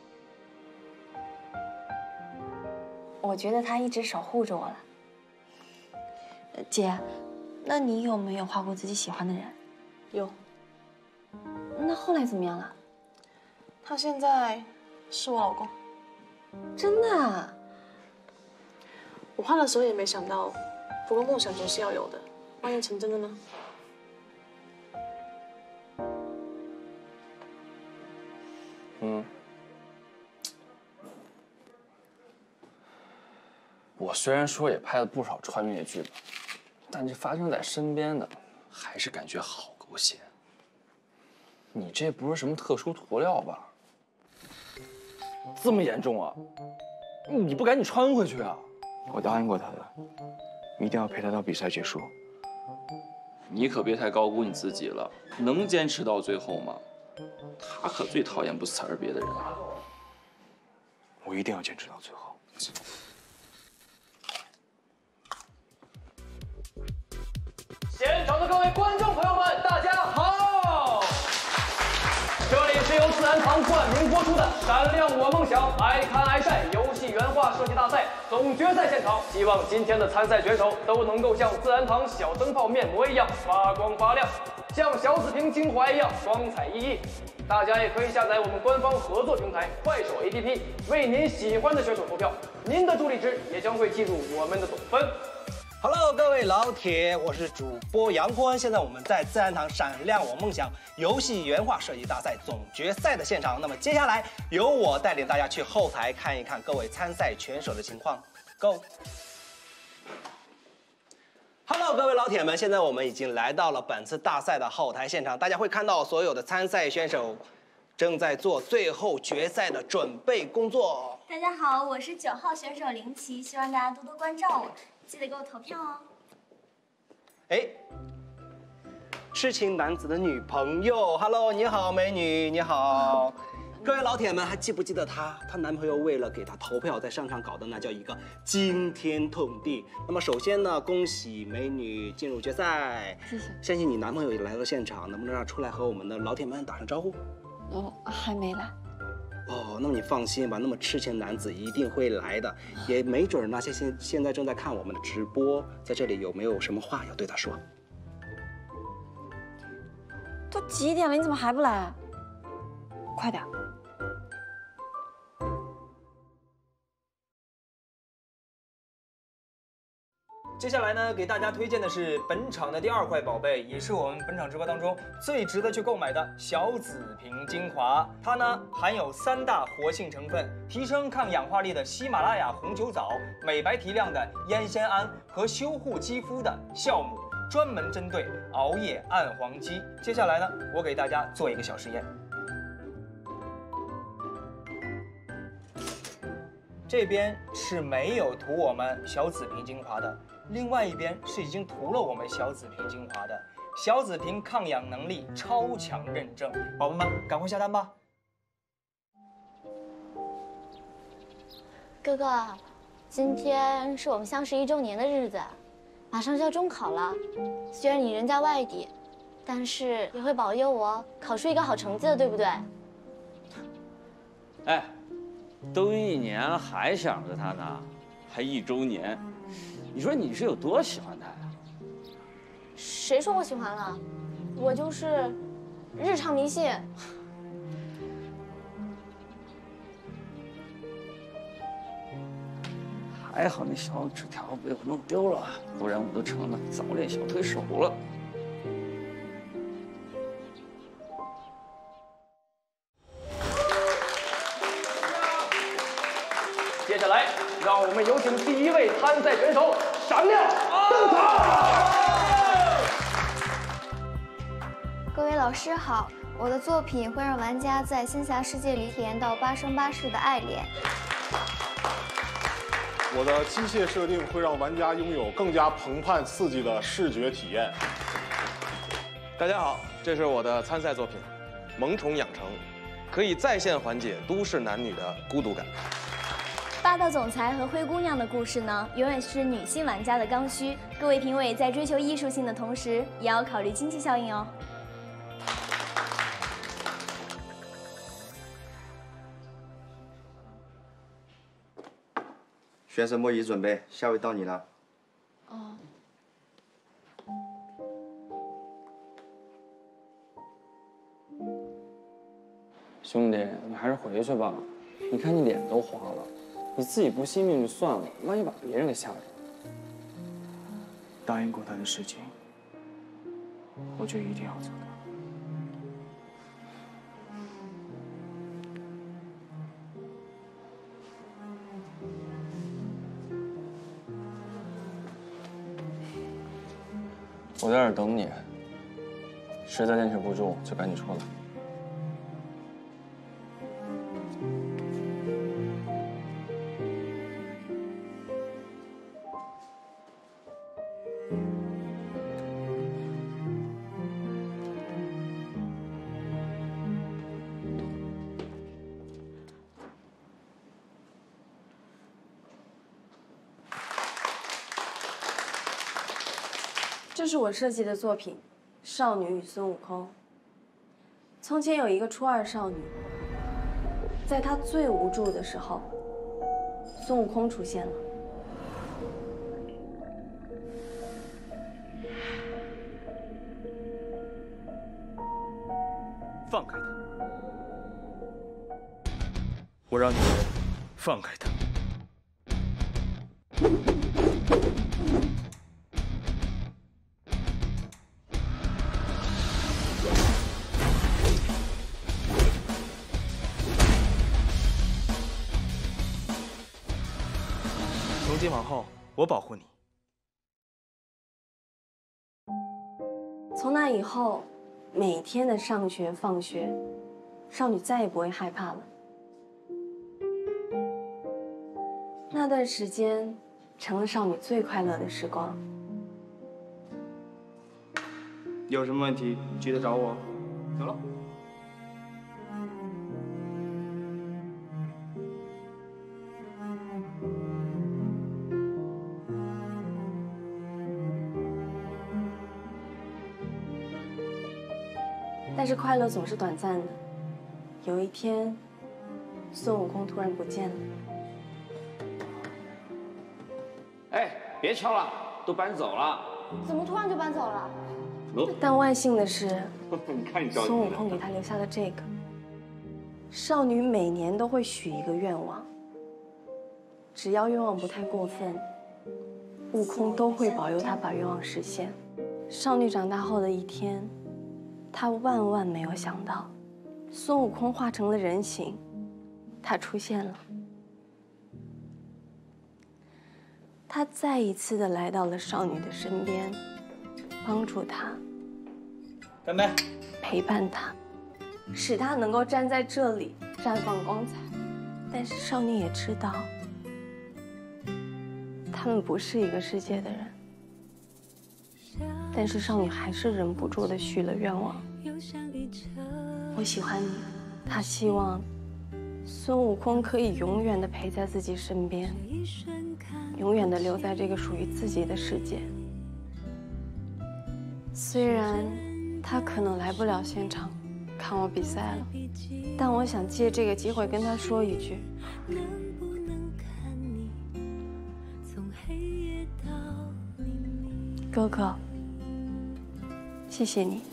我觉得他一直守护着我了。姐，那你有没有画过自己喜欢的人？ 有。 那后来怎么样了？ 他现在是我老公。 真的啊？ 我画的时候也没想到，不过梦想总是要有的，万一成真的呢？ 我虽然说也拍了不少穿越剧吧，但这发生在身边的，还是感觉好狗血。你这不是什么特殊涂料吧？这么严重啊？你不赶紧穿回去啊？ 我答应过他的，一定要陪他到比赛结束。 你可别太高估你自己了，能坚持到最后吗？他可最讨厌不辞而别的人了。 我一定要坚持到最后。 现场的各位观众朋友们，大家好！这里是由自然堂冠名播出的《闪亮我梦想爱看爱晒》游戏原画设计大赛总决赛现场，希望今天的参赛选手都能够像自然堂小灯泡面膜一样发光发亮，像小紫瓶精华一样光彩熠熠。大家也可以下载我们官方合作平台快手 APP， 为您喜欢的选手投票，您的助力值也将会计入我们的总分。 Hello， 各位老铁，我是主播杨坤。现在我们在自然堂闪亮我梦想游戏原画设计大赛总决赛的现场。那么接下来由我带领大家去后台看一看各位参赛选手的情况。Go。Hello， 各位老铁们，现在我们已经来到了本次大赛的后台现场。大家会看到所有的参赛选手正在做最后决赛的准备工作。 大家好，我是9号选手林琦，希望大家多多关照我，记得给我投票哦。 哎，痴情男子的女朋友 ，Hello， 你好，美女，你好。各位老铁们，还记不记得她男朋友为了给她投票，在商场搞的那叫一个惊天动地。那么首先呢，恭喜美女进入决赛。 谢谢。 相信你男朋友也来到现场，能不能让出来和我们的老铁们打声招呼？ 哦，还没来。 哦，那么你放心吧，那么痴情男子一定会来的，也没准那些现在正在看我们的直播，在这里有没有什么话要对他说？ 都几点了，你怎么还不来？快点！ 接下来呢，给大家推荐的是本场的第2块宝贝，也是我们本场直播当中最值得去购买的小紫瓶精华。它呢含有3大活性成分，提升抗氧化力的喜马拉雅红酒藻，美白提亮的烟酰胺和修护肌肤的酵母，专门针对熬夜暗黄肌。接下来呢，我给大家做一个小实验。这边是没有涂我们小紫瓶精华的。另外一边是已经涂了我们小紫瓶精华的，小紫瓶抗氧能力超强认证，宝宝们赶快下单吧！ 哥哥，今天是我们相识1周年的日子，马上就要中考了。虽然你人在外地，但是也会保佑我考出一个好成绩的，对不对？ 哎，都1年了还想着他呢，还1周年。你说你是有多喜欢他呀？ 谁说我喜欢了？我就是日常迷信。 还好那小纸条被我弄丢了，不然我都成了早恋小推手了。 接下来，让我们有请第1位参赛选手闪亮登场。 各位老师好，我的作品会让玩家在仙侠世界里体验到8生8世的爱恋。 我的机械设定会让玩家拥有更加澎湃刺激的视觉体验。 大家好，这是我的参赛作品《萌宠养成》，可以在线缓解都市男女的孤独感。 霸道总裁和灰姑娘的故事呢，永远是女性玩家的刚需。各位评委在追求艺术性的同时，也要考虑经济效应哦。 选手莫疑准备，下位到你了。 哦。 兄弟，你还是回去吧。你看你脸都花了，你自己不惜命就算了，万一把别人给吓着了。 答应过他的事情，我就一定要做到。 我在这儿等你，实在坚持不住就赶紧出来。 这是我设计的作品《少女与孙悟空》。从前有一个初2少女，在她最无助的时候，孙悟空出现了。 放开他！我让你放开他！从今往后，我保护你。 从那以后，每天的上学放学， 少女再也不会害怕了。那段时间成了少女最快乐的时光。 有什么问题记得找我。 走了。 但是快乐总是短暂的。有一天，孙悟空突然不见了。 哎，别敲了，都搬走了。 怎么突然就搬走了？ 但万幸的是， 你看你着急。 孙悟空给他留下了这个。少女每年都会许一个愿望，只要愿望不太过分，悟空都会保佑她把愿望实现。少女长大后的一天，她万万没有想到，孙悟空化成了人形，他出现了。他再一次的来到了少女的身边，帮助她， 干杯， 陪伴她，使她能够站在这里绽放光彩。但是少女也知道，他们不是一个世界的人。但是少女还是忍不住的许了愿望。我喜欢你。她希望孙悟空可以永远的陪在自己身边，永远的留在这个属于自己的世界。虽然他可能来不了现场看我比赛了，但我想借这个机会跟他说一句：哥哥，谢谢你。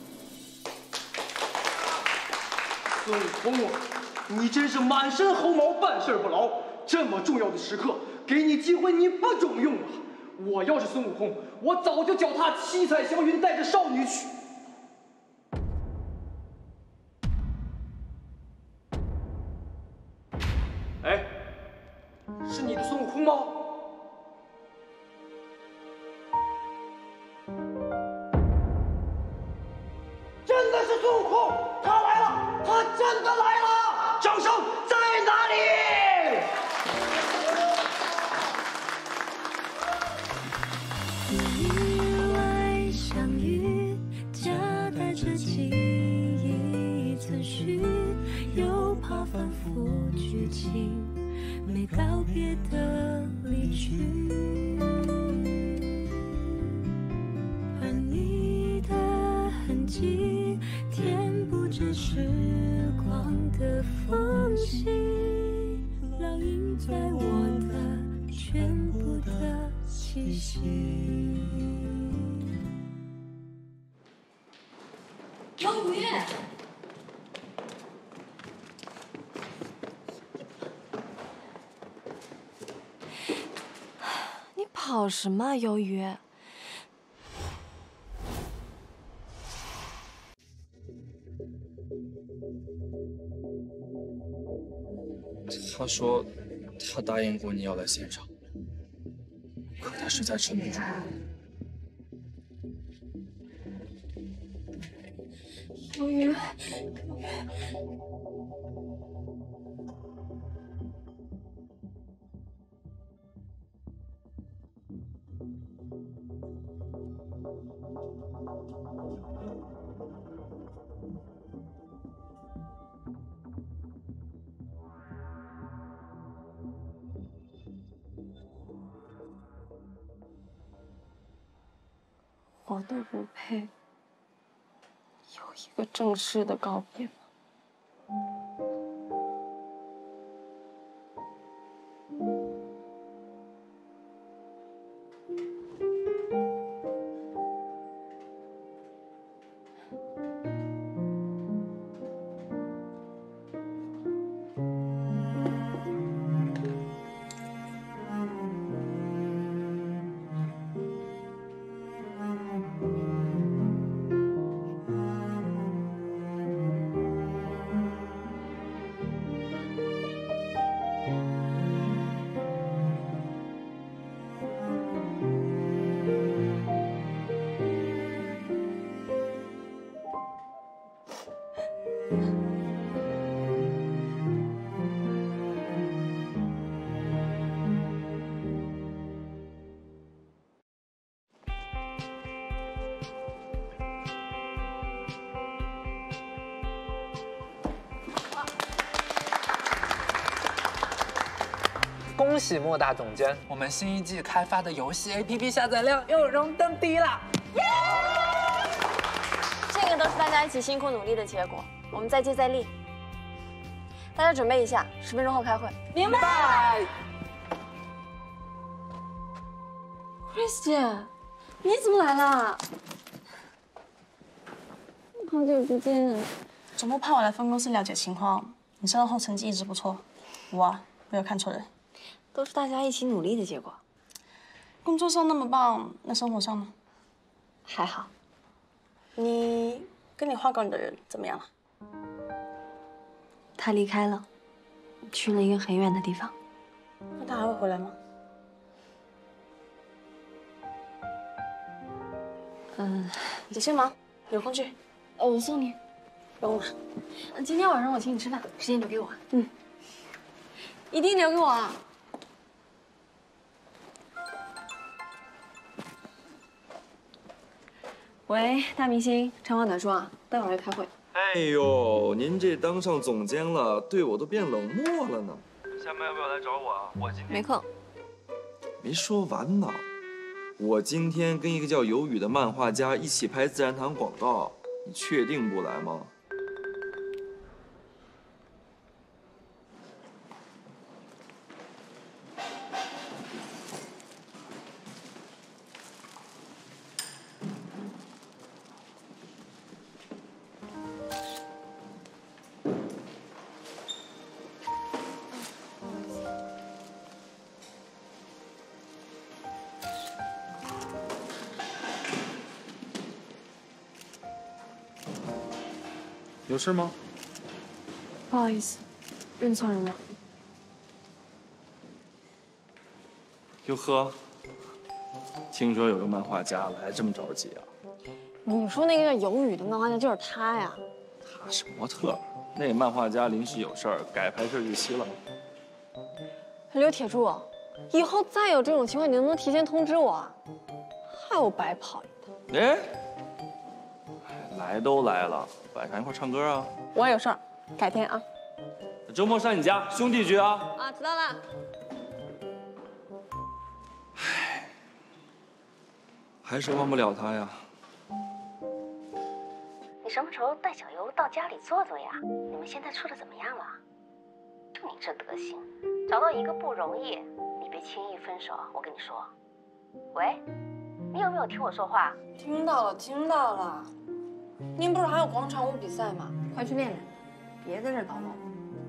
孙悟空啊，你真是满身猴毛，办事不牢。这么重要的时刻，给你机会你不中用啊！我要是孙悟空，我早就脚踏七彩祥云，带着少女去。哎，是你的孙悟空吗？真的是孙悟空，他来了，他真的来了！掌声在哪里？ 意外相遇，夹带着记忆存续，又怕反复剧情，没告别的离去。而你的痕迹，填补着时光的缝隙，烙印在我的全部的气息。 周瑜，你跑什么啊，鱿鱼？ 他说他答应过你要来现场，可他实在撑不住。 鱿鱼，我都不配有一个正式的告别吗？ 恭喜莫大总监，我们新一季开发的游戏 APP 下载量又荣登第一啦！ 这个都是大家一起辛苦努力的结果，我们再接再厉。大家准备一下，10分钟后开会。 明白。Chris 姐，你怎么来了？好久不见。 总部派我来分公司了解情况，你上任后成绩一直不错，我没有看错人。 都是大家一起努力的结果。 工作上那么棒，那生活上呢？ 还好。 你跟你画稿的人怎么样了？ 他离开了，去了一个很远的地方。 那他还会回来吗？你先忙，有空去。 我送你。 不用了。 今天晚上我请你吃饭，时间留给我。一定留给我啊！喂，大明星，长话短说啊，待会儿要开会。 哎呦，您这当上总监了，对我都变冷漠了呢。下面要不要来找我啊？我今天没空。 没说完呢。我今天跟一个叫有雨的漫画家一起拍自然堂广告，你确定不来吗？ 有事吗？ 不好意思，认错人了。 哟呵，听说有个漫画家来，这么着急啊？ 你说那个叫有雨的漫画家就是他呀？ 他是模特，那漫画家临时有事儿，改拍摄日期了。 刘铁柱，以后再有这种情况，你能不能提前通知我啊？害我白跑一趟。 哎，来都来了，晚上一块唱歌啊？ 我有事儿，改天啊。 周末上你家，兄弟局啊。 啊，知道了。 还是忘不了他呀。 你什么时候带小游到家里坐坐呀？你们现在处的怎么样了？就你这德行，找到一个不容易，你别轻易分手。我跟你说。喂，你有没有听我说话？ 听到了，听到了。您不是还有广场舞比赛吗？快去练练，别在这儿捣乱。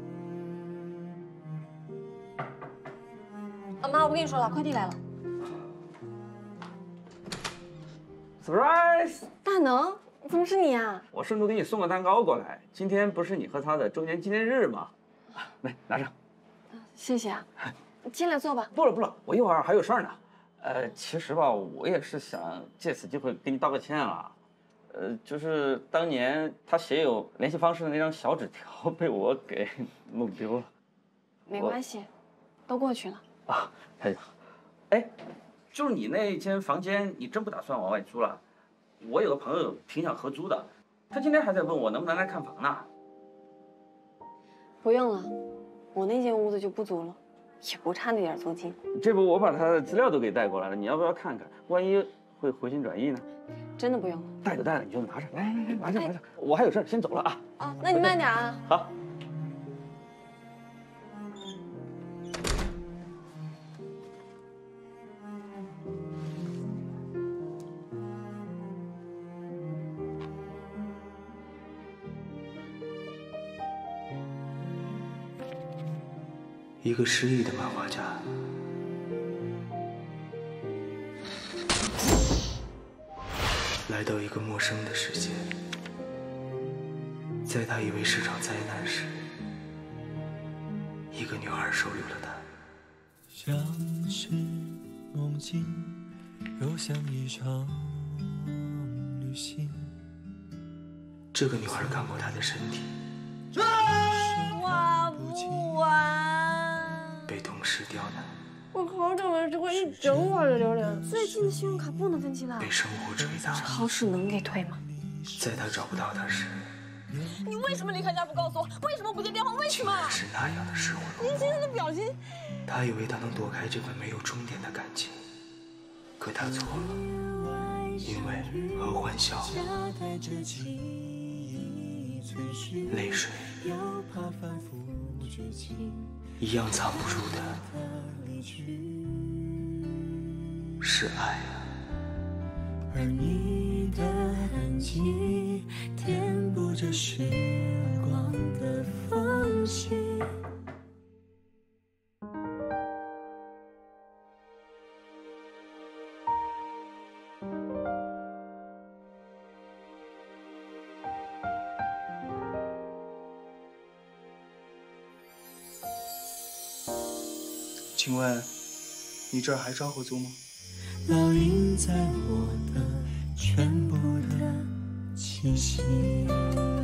妈，我不跟你说了，快递来了。 Surprise！ 大能，怎么是你啊？ 我顺路给你送个蛋糕过来。今天不是你和他的周年纪念日吗？来，拿上。 谢谢啊。进来坐吧。 不了，我一会儿还有事儿呢。其实吧，我也是想借此机会给你道个歉了。就是当年他写有联系方式的那张小纸条被我给弄丢了。 没关系，都过去了。 啊，太好。哎，就是你那间房间，你真不打算往外租了？我有个朋友挺想合租的，他今天还在问我能不能来看房呢。 不用了，我那间屋子就不租了，也不差那点租金。 这不，我把他的资料都给带过来了，你要不要看看？万一会回心转意呢？ 真的不用了。 带就带了，你就拿着，来，拿着。我还有事，先走了啊。 啊，那你慢点啊。 好。 一个失忆的漫画家，来到一个陌生的世界，在他以为是场灾难时，一个女孩收留了他。 像是梦境，又像一场旅行。 这个女孩看过他的身体， 画不完， 被同事刁难， 我好久没吃过一整碗的榴莲。最近的信用卡不能分期了， 被生活追打。 超市能给退吗？ 在他找不到他时， 你为什么离开家不告诉我？为什么不接电话？为什么？ 是那样的失魂落魄。 您今天的表情， 他以为他能躲开这份没有终点的感情，可他错了，因为和欢笑、泪水一样藏不住的，是爱啊。 而你的痕迹填补着时光的缝隙。 请问，你这儿还招合租吗？ 烙印在我的全部的气息。